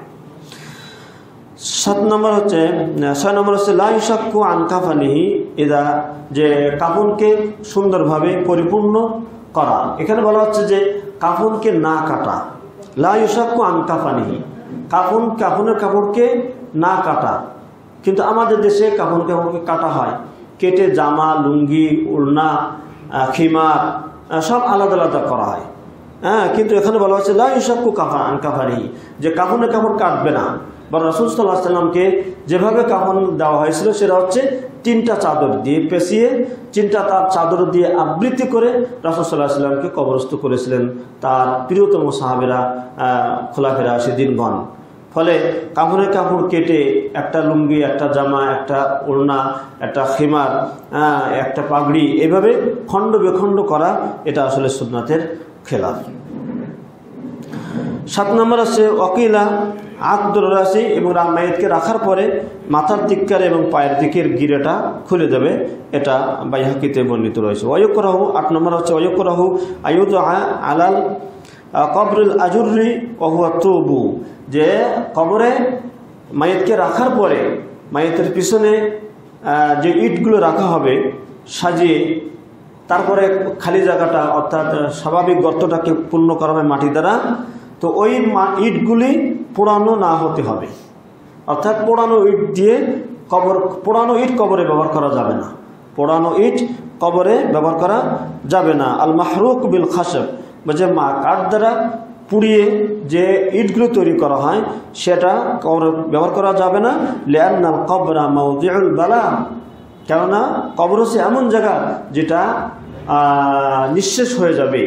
6 নম্বর হচ্ছে লা ইউশাক্কু আন কাফানিহি, এদা, যে কাফনকে সুন্দরভাবে পরিপূর্ণ করা। এখানে বলা হচ্ছে যে কাফনকে না কাটা, লা ইউশাক্কু আন কাফানিহি, কাফনের কাপড়কে না কাটা। কিন্তু আমাদের দেশে কাফনের কাপড়কে কাটা হয়, কেটে জামা, লুঙ্গি, ওড়না, খিমার সব আলাদা আলাদা করা হয়। কিন্তু এখানে বলা হচ্ছে লা ইউশাক্কু আন কাফানিহি, যে কাফনের কাপড় কাটবে না। বা রাসূল সাল্লাল্লাহু আলাইহি ওয়াসাল্লামকে যেভাবে কাফন দেওয়া হয়েছিল সেটা হচ্ছে 3টা চাদর দিয়ে পেঁচিয়ে, 3টা তার চাদর দিয়ে আবৃত্তি করে রাসূল সাল্লাল্লাহু আলাইহি ওয়াসাল্লামকে কবরস্থ করেছিলেন তার প্রিয়তম সাহাবেরা, খোলাফেরা রাশিদিনগণ। ফলে কাফনের কাপড় কেটে একটা লুঙ্গি, একটা জামা, একটা ওড়না, একটা খিমার, একটা পাগড়ি, এভাবে খণ্ড বিখণ্ড করা, এটা আসলে সুন্নাতের খেলাফ। 7 নম্বর হচ্ছে ওয়াকিলা আকদুর রাসি, এবং মাইয়িতকে রাখার পরে মাথার দিককার এবং পায়ের দিকের গিরেটা খুলে দেবে, এটা বাইহাকিতে বর্ণিত রয়েছে। ওয়ায়ুকরাহু 8 নম্বর হচ্ছে ওয়ায়ুকরাহু আয়ুদআ আলাল কবরুল আজুরি ওয়া হুয়া তুবু, যে কবরে মাইয়িতকে রাখার পরে মাইয়িতের পিছনে যে ইটগুলো রাখা হবে সাজিয়ে, তারপরে খালি জায়গাটা অর্থাৎ স্বাভাবিক গর্তটাকে পূর্ণ করা হবে মাটি দ্বারা, তো ওই ইটগুলি পোড়ানো না হতে হবে, অর্থাৎ পোড়ানো ইট দিয়ে পোড়ানো ইট কবরে ব্যবহার করা যাবে না, পোড়ানো ইট কবরে ব্যবহার করা যাবে না। আল মাহরুক বিল খাসব, যে কাঠ দ্বারা পুড়িয়ে যে ইটগুলো তৈরি করা হয় সেটা কবরে ব্যবহার করা যাবে না। লিআন্নাল কবরা মাওদিউল বালা, কেননা কবর হচ্ছে এমন জায়গা যেটা নিঃশেষ হয়ে যাবে,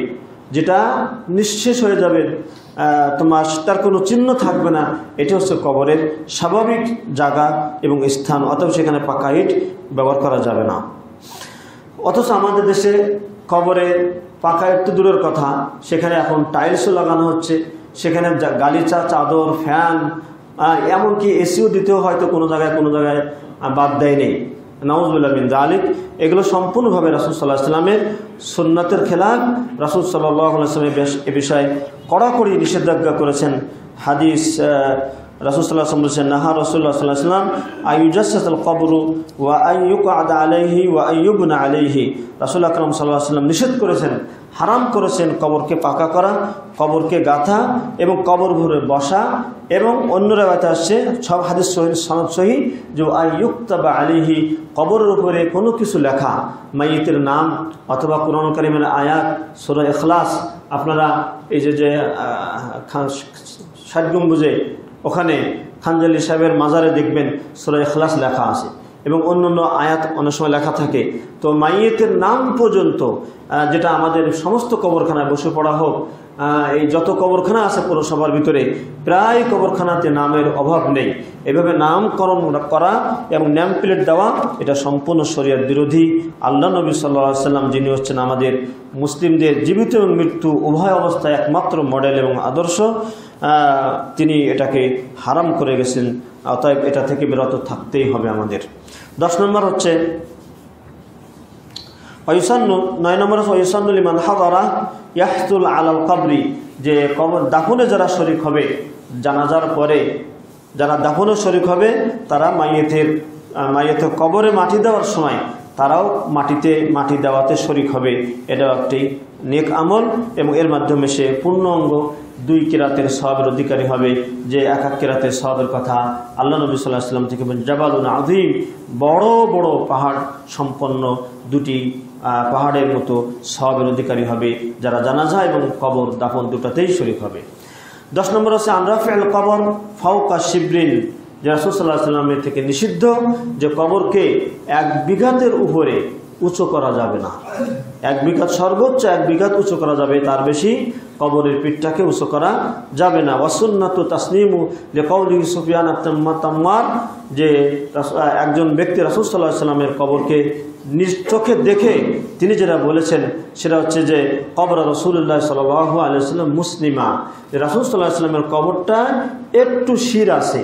তোমার তার কোনো চিহ্ন থাকবে না, এটা হচ্ছে কবরের স্বাভাবিক জায়গা এবং স্থান, অথবা সেখানে পাকা ইট ব্যবহার করা যাবে না। অথচ আমাদের দেশে কবরে পাকা ইট তো দূরের কথা, সেখানে এখন টাইলসও লাগানো হচ্ছে, সেখানে গালিচা, চাদর, ফ্যান, এমনকি এসিও দিতেও হয়তো কোনো জায়গায় বাদ দেয় নেই। নাউযুবিল্লাহ মিন যালিক। এগুলো সম্পূর্ণভাবে রাসূল সাল্লাল্লাহু আলাইহি ওয়াসাল্লামের সুন্নাতের খেলাফ। রাসূল সাল্লাল্লাহু আলাইহি ওয়াসাল্লাম এ বিষয়ে কড়াকড়ি নিষেধাজ্ঞা করেছেন। হাদিস রাসূল সাল্লাল্লাহু আলাইহি ওয়াসাল্লাম বলেছেন, নাহা রাসূলুল্লাহ সাল্লাল্লাহু আলাইহি ওয়াসাল্লাম আইয়ুজাসসাসাল কবরু ওয়া আইয়ুকআদা আলাইহি ওয়া আইয়ুবনা আলাইহি। রাসূল আকরাম সাল্লাল্লাহু আলাইহি ওয়াসাল্লাম নিষেধ করেছেন, হারাম করেছেন কবরকে পাকা করা, কবরকে গাঁথা এবং কবর ভরে বসা। এবং অন্য রাওয়াতে আসছে, সব হাদিস সনদ সহিহ, যে আইয়ুক্তাবা আলাইহি, কবরের উপরে কোনো কিছু লেখা, মাইয়িতের নাম অথবা কোরআন কারীমের আয়াত, সূরা ইখলাস, আপনারা এই যে 60 গম্বুজে ওখানে খানজালি সাহেবের মাজারে দেখবেন সূরা ইখলাস লেখা আছে, এবং অন্যান্য আয়াত অনেক সময় লেখা থাকে। তো মাইয়িতের নাম পর্যন্ত, যেটা আমাদের সমস্ত কবরখানায় বসে পড়া হোক, এই যত কবরখানা আছে পৌরসভার ভিতরে, প্রায় কবরখানাতে নামের অভাব নেই। এভাবে নামকরণ করা এবং নেম প্লেট দেওয়া, এটা সম্পূর্ণ শরীয়ত বিরোধী। আল্লাহ নবী সাল্লাল্লাহু আলাইহি ওয়াসাল্লাম, যিনি হচ্ছেন আমাদের মুসলিমদের জীবিত এবং মৃত্যু উভয় অবস্থায় একমাত্র মডেল এবং আদর্শ, তিনি এটাকে হারাম করে গেছেন। অতএব এটা থেকে বিরত থাকতেই হবে আমাদের। 10 নম্বর হচ্ছে ওয়ায়ুসান্নু, 9 নম্বর হচ্ছে ওয়ায়ুসান্নু লিমান হাদারা ইয়াহতুল আলাল কবরি, যে কবর দাফনে যারা শরীক হবে, জানাজার পরে যারা দাফনে শরীক হবে, তারা মাইয়িতের কবরে মাটি দেওয়ার সময় তারাও মাটি দেওয়াতে শরীক হবে। এটা একটি নেক আমল, এবং এর মাধ্যমে সে পূর্ণাঙ্গ 2 কিরাতের সওয়াবের অধিকারী হবে। যে এক কিরাতের সওয়াবের কথা আল্লাহ নবী সাল্লাল্লাহু আলাইহি ওয়াসাল্লাম থেকে বলেন, জাবালুন আযীম, বড় বড় পাহাড় সম্পন্ন 2টি পাহাড়ের মতো সওয়াবের অধিকারী হবে যারা জানাজা এবং কবর দাফন দুটাতেই শরীক হবে। 10 নম্বর হচ্ছে আনরাফিউল কবর ফাওকা শিবরিন, যে রাসূল সাল্লাল্লাহু আলাইহি ওয়াসাল্লামের থেকে নিষিদ্ধ যে কবরকে 1 বিঘাতের উপরে উঁচু করা যাবে না। 1 বিঘাত, সর্বোচ্চ 1 বিঘাত উঁচু করা যাবে, তার বেশি কবরের পিঠটাকে উঁচু করা যাবে না। ওয়াসুন্নাতু তাসনিমু লিকাউলি সুফিয়ান আত-তাম্মার, যে একজন ব্যক্তি রাসূল সাল্লাল্লাহু আলাইহি ওয়াসাল্লামের কবরকে নিজ চোখে দেখে তিনি যেটা বলেছেন সেটা হচ্ছে যে কবর রাসূলুল্লাহ সাল্লাল্লাহু আলাইহি ওয়াসাল্লাম মুসলিমা, যে রাসূল সাল্লাল্লাহু আলাইহি ওয়াসাল্লামের কবরটা একটু শির আছে।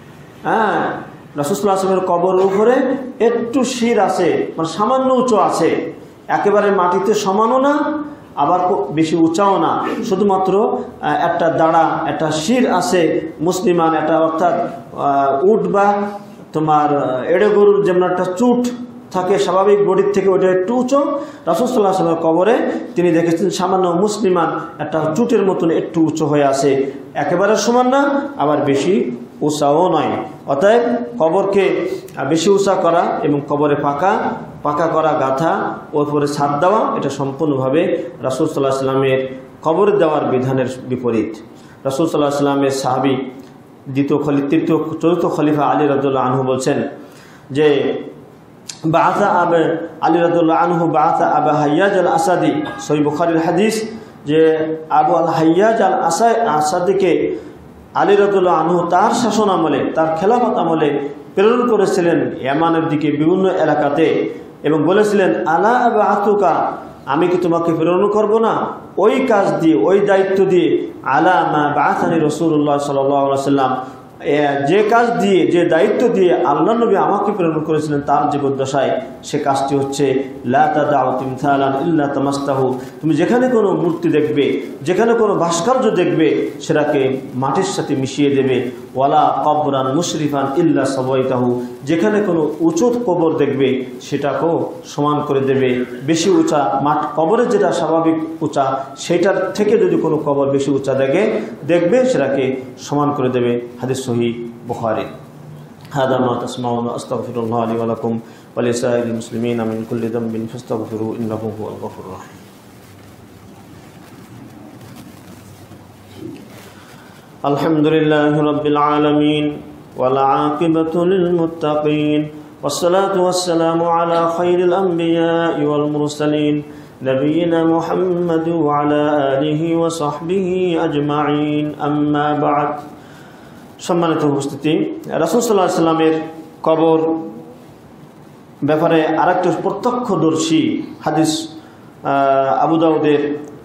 রাসূল সাল্লাল্লাহু আলাইহি ওয়াসাল্লামের কবরের উপরে একটু শির আছে, মানে সামান্য উঁচু আছে, একেবারে মাটিতে সমানও না, আবার বেশি উঁচাও না, শুধুমাত্র একটা দাঁড়া, একটা শির আছে মুসলিমান, এটা অর্থাৎ উট বা তোমার এড়ে গরুর যেমন একটা চুট থাকে স্বাভাবিক বডির থেকে, ওটা একটু উঁচু। রাসূল সাল্লাল্লাহু আলাইহি ওয়াসাল্লামের কবরে তিনি দেখেছেন সামান্য মুসলিমান একটা চুটের মতন একটু উঁচু হয়ে আছে, একেবারে সমান না, আবার বেশি উঁচাও নয়। অতএব কবরকে বেশি উঁচা করা এবং কবরে পাকা করা, গাঁথা, ওর পরে ছাদ দেওয়া, এটা সম্পূর্ণভাবে রাসূল সাল্লাল্লাহু আলাইহি ওয়াসাল্লামের কবরে দেওয়ার বিধানের বিপরীত। রাসূল সাল্লাল্লাহু আলাইহি ওয়াসাল্লামের সাহাবী চতুর্থ খলিফা আলী রাদিয়াল্লাহু আনহু বলছেন যে বাআসা আলী রাদিয়াল্লাহু আনহু বাআসা আবু হাইয়াজ আল আসাদি, সহিহ বুখারীর হাদিস, যে আবু আল হাইয়াজ আল আসাদিকে আলী রাদিয়াল্লাহু আনহু তার শাসন আমলে, তার খেলাফত আমলে প্রেরণ করেছিলেন ইয়ামানের দিকে বিভিন্ন এলাকাতে, এবং বলেছিলেন আলা আবআতুকা আমি কি তোমাকে প্রেরণ করব না ওই কাজ দিয়ে, ওই দায়িত্ব দিয়ে, আলা মা বাআসানি রাসূলুল্লাহ সাল্লাল্লাহু আলাইহি ওয়াসাল্লাম, যে কাজ দিয়ে, যে দায়িত্ব দিয়ে আল্লাহ নবী আমাকে প্রেরণ করেছিলেন তার জীবদ্দশায়, সে কাজটি হচ্ছে লা তাদাউ তিমথালান ইল্লা তামাসতাহু, তুমি যেখানে কোনো মূর্তি দেখবে, যেখানে কোনো ভাস্কর্য দেখবে, সেটাকে মাটির সাথে মিশিয়ে দেবে। ওয়ালা কবরান মুশরিফান ইল্লা সাওয়াইতাহু, যেখানে কোনো উঁচু কবর দেখবে সেটাকেও সমান করে দেবে। বেশি উঁচা কবরের যেটা স্বাভাবিক উঁচা, সেটার থেকে যদি কোনো কবর বেশি উঁচা দেখবে সেটাকে সমান করে দেবে। হাদিস সহিহ বুখারী। হাদা মা তাসমাউন আস্তাগফিরুল্লাহ লি ওয়া লাকুম ওয়া লিসাইরিল মুসলিমিন মিন কুল্লি যামবিন ফাস্তাগফিরু ইন্নাহু হুয়াল গফুরুর রাহিম। আলহামদুলিল্লাহি রাব্বিল আলামিন ওয়াল আকিবাতু লিল মুত্তাকিন ওয়াসসালাতু ওয়াসসালামু আলা খায়রিল আমবিয়া'i ওয়াল মুরসালিন নবিয়িনা মুহাম্মাদ ওয়া আলা আলিহি ওয়া সাহবিহি আজমাইন, আম্মা বা'দ। সম্মানিত উপস্থিতি, রাসূল সাল্লাল্লাহু আলাইহি সাল্লামের কবর ব্যাপারে আরেকটা প্রত্যক্ষদর্শী হাদিস আবু দাউদের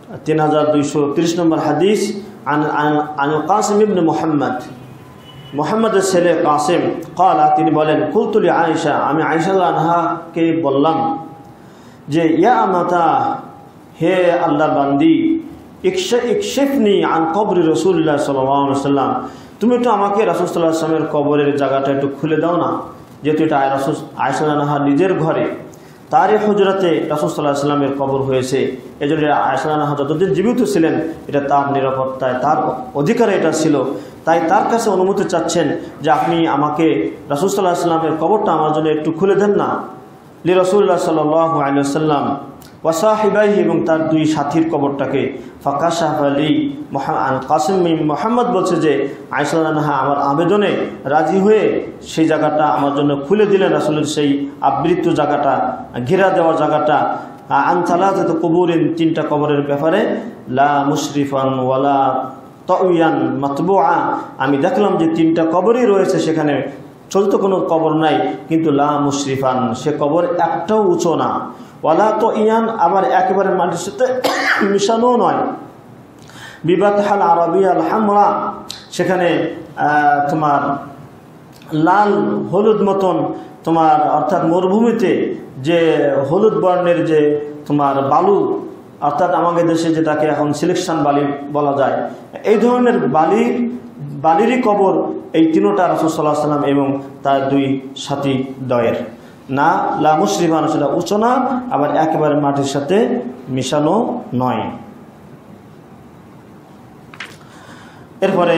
3230 নম্বর হাদিস। আন কাসিম ইবনে মুহাম্মদের ছেলে কাসিম ক্বালা, তিনি বলেন, কুলতু লি আয়েশা, আমি আয়েশা রাদিয়াল্লাহু আনহাকে বললাম যে ইয়া আমাতা, হে আল্লাহর বান্দি, ইকশিফনি আন কবরি রাসূলুল্লাহ সাল্লাল্লাহু আলাইহি ওয়াসাল্লাম, তুমি একটু আমাকে রাসূল সাল্লাল্লাহু আলাইহি ওয়াসাল্লামের কবরের জায়গাটা একটু খুলে দাও না। যেহেতু এটা রাসূল আয়েশা রাদিয়াল্লাহু আনহা নিজের ঘরে, তারই হুজরাতে রাসূল সাল্লাল্লাহু আলাইহি ওয়াসাল্লামের কবর হয়েছে। এজন্য আয়েশা রাদিয়াল্লাহু আনহা যতদিন জীবিত ছিলেন এটা তার নিরাপত্তায়, তার অধিকারে এটা ছিল। তাই তার কাছে অনুমতি চাচ্ছেন যে আপনি আমাকে রাসূল সাল্লাল্লাহু আলাইহি ওয়াসাল্লামের কবরটা আমার জন্য একটু খুলে দেন না। লি রাসূলুল্লাহ সাল্লাল্লাহু আলাইহি ওয়াসাল্লাম ওয়া সাহিবাইহি, এবং তার দুই সাথীর কবরটাকে। ফাকাশাফা লি কাসিম মুহাম্মদ বলছে যে আয়েশা রাদিয়াল্লাহু আনহা আমার আবেদনে রাজি হয়ে সেই জায়গাটা আমার জন্য খুলে দিলেন, রাসূলের সেই আবৃত জায়গাটা, ঘেরা দেওয়া জায়গাটা। আন সালাসাতি কুবুরিন, তিনটা কবরের ব্যাপারে, লা মুশরিফান ওয়ালা তাউয়ান মাতবুআ, আমি দেখলাম যে তিনটা কবরই রয়েছে, সেখানে চলতে কোনো কবর নাই, কিন্তু লা মুশরিফান, সে কবর একটাও উঁচু না, ওয়ালা তাউয়ান, আবার একেবারে মাটির সাথে মিশানো নয়। বিবাতহাল আরাবিয়াল হামরা, সেখানে তোমার লাল হলুদ মতন তোমার, অর্থাৎ মরুভূমিতে যে হলুদ বর্ণের যে তোমার বালু, অর্থাৎ আমাদের দেশে যেটাকে এখন সিলেকশন বালি বলা যায়, এই ধরনের বালিরই কবর এই তিনটা রাসূল সাল্লাল্লাহু আলাইহি ওয়াসাল্লাম এবং তার দুই সাথী দ্বয়ের। না লা মুশরিফান, সেটা উঁচু না, আবার একেবারে মাটির সাথে মিশানো নয়। এরপরে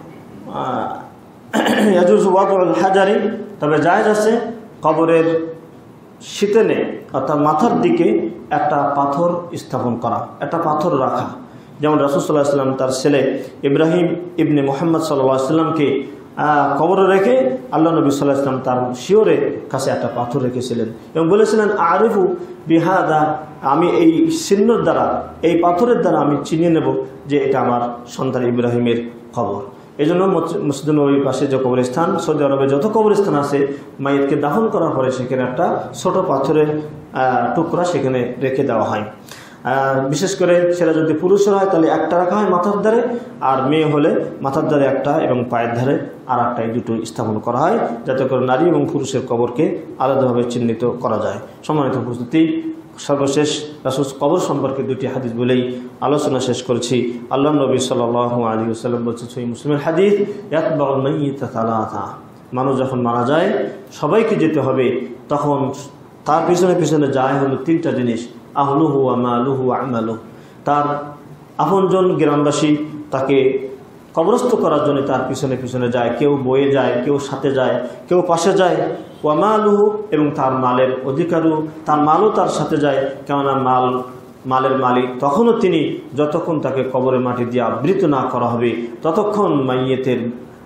ইয়াজুজু ওয়াদউল হাজারি, তবে জায়েজ আছে কবরের শীতেনে অর্থাৎ মাথার দিকে একটা পাথর স্থাপন করা, একটা পাথর রাখা। যেমন রাসূল সাল্লাল্লাহু আলাইহি ওয়াসাল্লাম তার ছেলে ইব্রাহিম ইবনে মুহাম্মদ সাল্লাল্লাহু আলাইহি ওয়াসাল্লামকে কবরে রেখে আল্লাহ নবী সাল্লাল্লাহু আলাইহি ওয়াসাল্লাম তার শিয়রের কাছে একটা পাথর রেখেছিলেন এবং বলেছিলেন, আরিফু বিহাদা, আমি এই চিহ্নের দ্বারা, এই পাথরের দ্বারা আমি চিনিয়ে নেব যে এটা আমার সন্তান ইব্রাহিমের কবর। এই জন্য মসজিদ নববীর পাশে যে কবরস্থান, সৌদি আরবে যত কবরস্থান আছে, মাইয়তকে দাফন করার পরে সেখানে একটা ছোট পাথরের টুকরা সেখানে রেখে দেওয়া হয়। বিশেষ করে সেটা যদি পুরুষের হয় তাহলে একটা রাখা হয় মাথার ধারে, আর মেয়ে হলে মাথার ধারে একটা এবং পায়ের ধারে আর একটা, এই দুটো স্থাপন করা হয় যাতে করে নারী এবং পুরুষের কবরকে আলাদাভাবে চিহ্নিত করা যায়। সম্মানিত উপস্থিতি, সর্বশেষ রাসূল কবর সম্পর্কে দুটি হাদিস বলেই আলোচনা শেষ করছি। আল্লাহ নবী সাল্লাল্লাহু আলাইহি ওয়াসাল্লাম বলছেন, সহিহ মুসলিমের হাদিস, ইয়াতবাউল মাইয়িতা সালাসা, মানুষ যখন মারা যায় সবাইকে যেতে হবে, তখন তার পিছনে পিছনে যায় হলো তিনটা জিনিস, আহলুহু ওয়া মালুহু ওয়া আমালুহু, তার আপনজন গ্রামবাসী তাকে কবরস্থ করার জন্য তার পিছনে পিছনে যায়, কেউ বয়ে যায়, কেউ সাথে যায়, কেউ পাশে যায়। ওয়া মালুহু, এবং তার মালের অধিকারও, তার মালও তার সাথে যায়, কেননা মালের মালিক তখনও তিনি, যতক্ষণ তাকে কবরের মাটি দিয়ে আবৃত না করা হবে ততক্ষণ মাইয়েতের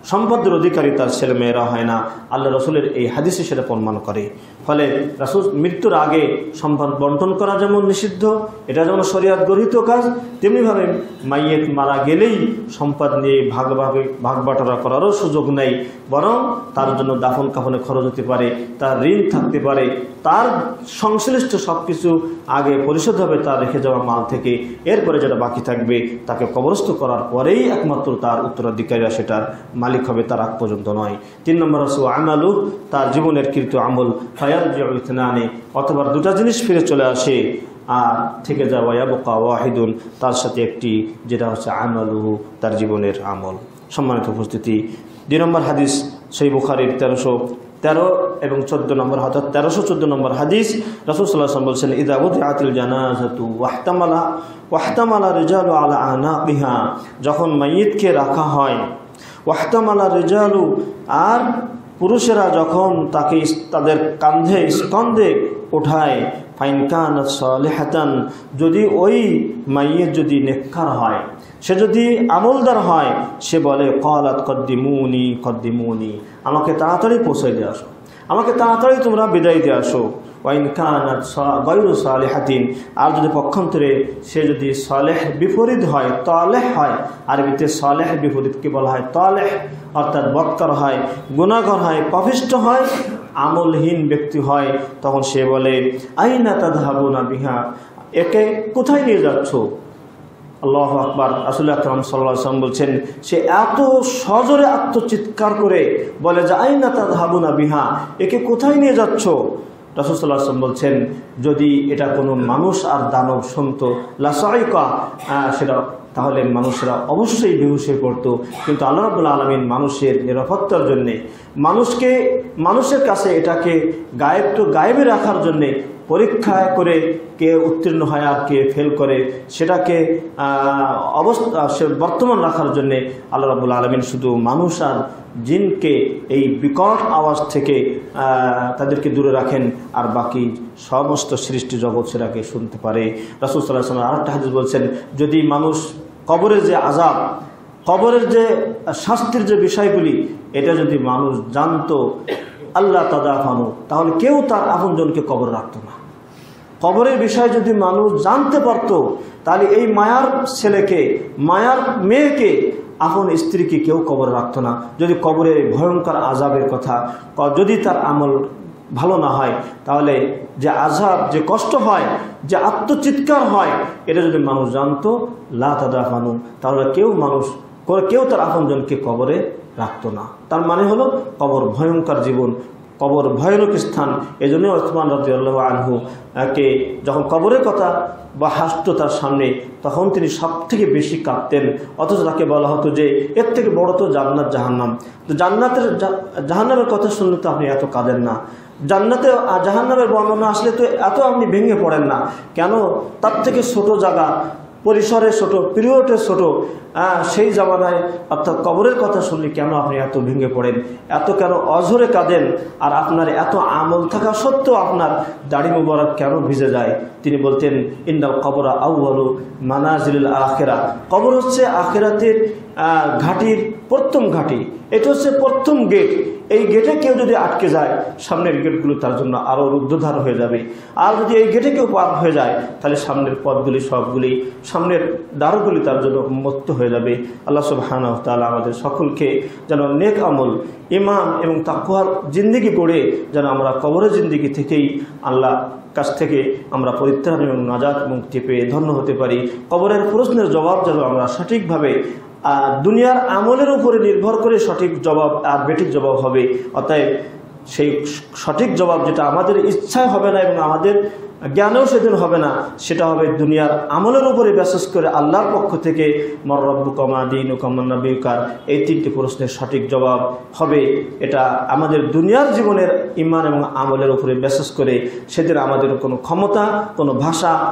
সম্পদের অধিকারী তার ছেলেমেয়েরা হয় না। আল্লাহ রসুলের এই হাদিসে সেটা প্রমাণ করে। ফলে রাসূল মৃত্যুর আগে সম্পদ বন্টন করা যেমন নিষিদ্ধ, এটা যেমন শরীয়ত গৃহীত কাজ, তেমনিভাবে মাইয়েত মারা গেলেই সম্পদ নিয়ে ভাগ বাটোয়ারা করারও সুযোগ নেই, বরং তার জন্য দাফন কাফনে খরচ হতে পারে, তার ঋণ থাকতে পারে, তার সংশ্লিষ্ট সব কিছু আগে পরিশোধ হবে তার রেখে যাওয়া মাল থেকে। এরপরে যেটা বাকি থাকবে তাকে কবরস্থ করার পরেই একমাত্র তার উত্তরাধিকারীরা সেটার মালিক হবে, তার আগ পর্যন্ত নয়। 3 নম্বর হচ্ছে আমালু, তার জীবনের কৃত আমল, ফায়ারজিউ ইথনানি, অথবা দুটা জিনিস ফিরে চলে আসে আর থেকে যাওয়া ইয়াবকা ওয়াহিদুন, তার সাথে একটি, যেটা হচ্ছে আমালু, তার জীবনের আমল। সম্মানিত উপস্থিতি, 2 নম্বর হাদিস সহিহ বুখারীর 1313 এবং 14 নম্বর, 1314 নম্বর হাদিস। রাসূল সাল্লাল্লাহু আলাইহি ওয়াসাল্লাম বলেছেন, ইযা উদিআতিল জানাযাতু ওয়াহতামালা রিজালু আলা আনাকিহা, যখন মাইয়িতকে রাখা হয়, ওয়াহতামালা রিজালু, আর পুরুষেরা যখন তাকে তাদের কাঁধে স্কন্ধে ওঠায়, ফাইন কানাত সালিহাতান, যদি ওই মাইয়িত যদি নেককার হয়, সে যদি আমলদার হয়, সে বলে ক্বালাত কদ্দিমুনি কদ্দিমুনি, আমাকে তাড়াতাড়ি পৌঁছে দিয়ে আসো, আমাকে তাড়াতাড়ি তোমরা বিদায় দিয়ে আসো। ওয়াইন কানাত গায়রু সালিহাতিন, আর যদি পক্ষান্তরে সে যদি সালেহ বিপরীত হয়, তালেহ হয়, আরবিতে সালেহ বিপরীতকে বলা হয় তালেহ, অর্থাৎ বদকার হয়, গুনাহগার হয়, পাপিষ্ঠ হয়, আমলহীন ব্যক্তি হয়, তখন সে বলে আইনা তাযহাবুনা বিহা, একে কোথায় নিয়ে যাচ্ছ? আল্লাহু আকবার। রাসূল আকরাম সাল্লাল্লাহু আলাইহি ওয়াসাল্লাম বলছেন, সে এত সজোরে আত্মচিৎকার করে বলে যে আইনা তাযহাবুনা বিহা, একে কোথায় নিয়ে যাচ্ছ? রাসূল সাল্লাল্লাহু আলাইহি ওয়াসাল্লাম বলছেন, যদি এটা কোনো মানুষ আর দানব শুনতো লাসাইকা, সেটা তাহলে মানুষরা অবশ্যই বেহুশ হয়ে পড়তো। কিন্তু আল্লাহ রাব্বুল আলামিন মানুষের নিরাপত্তার জন্যে, মানুষের কাছে এটাকে গায়েবে রাখার জন্যে পরীক্ষা করে কে উত্তীর্ণ হয় আর কে ফেল করে, সেটাকে বর্তমান রাখার জন্যে আল্লাহ রাব্বুল আলামিন শুধু মানুষ আর জিনকে এই বিকট আওয়াজ থেকে তাদেরকে দূরে রাখেন, আর বাকি সমস্ত সৃষ্টি জগৎ সেটাকে শুনতে পারে। রাসূল সাল্লাল্লাহু আলাইহি ওয়াসাল্লাম আরেকটা হাদিস বলছেন, যদি মানুষ কবরের যে আযাব, কবরের যে শাস্তির যে বিষয়গুলি, এটা যদি মানুষ জানতো আল্লাহ তাদাফানু, তাহলে কেউ তার আপনজনকে কবর রাখতো না। কবরের বিষয় যদি মানুষ জানতে পারত, তাহলে এই মায়ার ছেলেকে, মায়ার মেয়েকে, আপন স্ত্রীকে কেউ কবর রাখতো না। যদি কবরের ভয়ঙ্কর আযাবের কথা, যদি তার আমল ভালো না হয়, তাহলে যে আযাব, যে কষ্ট হয়, যে আত্মচিৎকার হয়, এটা যদি মানুষ জানতো লা তাদাফানু, তাহলে কেউ তার আপনজনকে কবরে রাখতো না। তার মানে হলো কবর ভয়ঙ্কর জীবন, কবর ভয়ানক স্থান। এই জন্য ওসমান রাদিয়াল্লাহু আনহু কে যখন কবরের কথা বা হাসতো তার সামনে, তখন তিনি সব থেকে বেশি কাঁদতেন। অথচ তাকে বলা হতো যে এর থেকে বড় তো জান্নাত জাহান্নাম, তো জাহান্নামের কথা শুনলে তো আপনি এত কাঁদেন না, জান্নাতে জাহান্নামের বর্ণনা আসলে তো এত আপনি ভেঙে পড়েন না কেন? তার থেকে ছোট জায়গা, পরিসরে ছোট, পিরিয়ডে ছোট, সেই জামানায় অর্থাৎ কবরের কথা শুনলে কেন আপনি এত ভেঙে পড়েন, এত কেন অঝরে কাঁদেন? আর আপনার এত আমল থাকা সত্ত্বেও আপনার দাড়ি মুবারক কেন ভিজে যায়? তিনি বলতেন, ইন্নাল কবরা আউয়ালু মানাজিলিল আখিরা, কবর হচ্ছে আখিরাতের ঘাটির প্রথম ঘাটি, এটা হচ্ছে প্রথম গেট। এই গেটে কেউ যদি আটকে যায়, সামনের গেটগুলো তার জন্য আরও রুদ্ধধার হয়ে যাবে। আর যদি এই গেটে কেউ পার হয়ে যায়, তাহলে সামনের পথগুলি সবগুলি, সামনের দ্বারগুলি তার জন্য উন্মুক্ত হয়ে যাবে। আল্লাহ সুবহানাহু ওয়া তাআলা আমাদের সকলকে যেন নেক আমল, ঈমান এবং তাকওয়ার জিন্দেগি গড়ে যেন আমরা কবরের জিন্দেগি থেকেই আল্লাহ কাছ থেকে আমরা পরিত্রাণ এবং নাজাত মুক্তি পেয়ে ধন্য হতে পারি। কবরের প্রশ্নের জবাব যেন আমরা সঠিকভাবে, দুনিয়ার আমলের উপরে নির্ভর করে সঠিক জবাব আর বেঠিক জবাব হবে। অতএব সেই সঠিক জবাব যেটা আমাদের ইচ্ছায় হবে না এবং আমাদের জ্ঞানেও সেদিন হবে না, সেটা হবে দুনিয়ার আমলের উপরে বিশেষ করে আল্লাহর পক্ষ থেকে মর রব্বুকা মা দীনুকা মান নাবিয়ুকা, এই 3টি প্রশ্নের সঠিক জবাব হবে। এটা আমাদের দুনিয়ার জীবনের ঈমান এবং আমলের উপরে বিশেষ করে সেদিন আমাদের কোনো ক্ষমতা, কোনো ভাষা,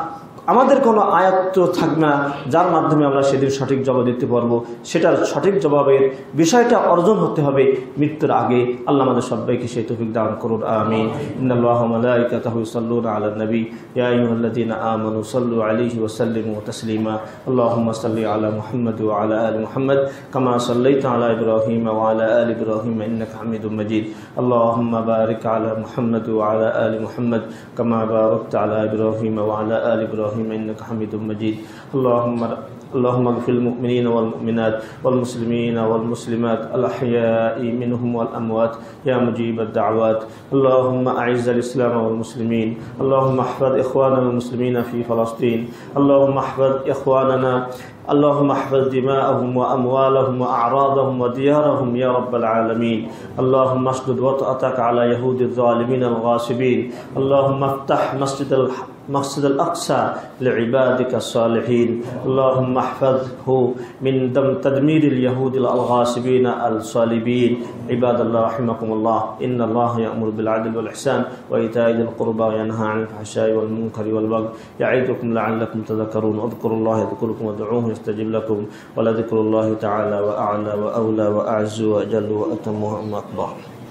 আমাদের কোনো আয়াত থাকবে না যার মাধ্যমে আমরা সেদিন সঠিক জবাব দিতে পারবো। সেটার সঠিক জবাবের বিষয়টা অর্জন হতে হবে মৃত্যুর আগে। আল্লাহ আমাদের সবাইকে সেই তৌফিক দান করুন, আমিন। ইন্নাল্লাহা ওয়া মালাইকাতাহু ইউসাল্লুনা আলান নবী ইয়া আইয়ুহাল্লাযীনা আমানু সাল্লু আলাইহি ওয়া সাল্লিমু তাসলিমা। আল্লাহুম্মা সাল্লি আলা মুহাম্মাদ ওয়া আলা আলি মুহাম্মাদ কামা সাল্লাইতা আলা ইব্রাহিম ওয়া আলা আলি ইব্রাহিম ইন্নাকা হামিদুম মাজিদ। আল্লাহুম্মা বারিক আলা মুহাম্মাদ ওয়া আলা আলি মুহাম্মাদ কামা বারাকতা আলা ইব্রাহিম ওয়া আলা আলি ইব্রাহিম إنك حميد مجيد. اللهم اغفر للمؤمنين والمؤمنات والمسلمين والمسلمات الأحياء منهم والأموات يا مجيب الدعوات. اللهم أعز الإسلام والمسلمين. اللهم احفظ إخواننا المسلمين في فلسطين. اللهم احفظ إخواننا. اللهم احفظ دماءهم وأموالهم وأعراضهم وديارهم يا رب العالمين. اللهم اشدد وطأتك على يهود الظالمين الغاصبين. اللهم افتح مسجد الأقصى لعبادك الصالحين. اللهم احفظه من تدمير اليهود الغاصبين الصالبين. عباد الله رحمكم الله، إن الله يأمر بالعدل والإحسان وإيتاء ذي القربى وينهى عن الفحشاء والمنكر والبغي يعظكم لعلكم تذكرون. اذكروا الله يذكركم وادعوه يستجب لكم، ولذكر الله تعالى وأعلى وأولى وأعز وأجل وأتم وأكبر.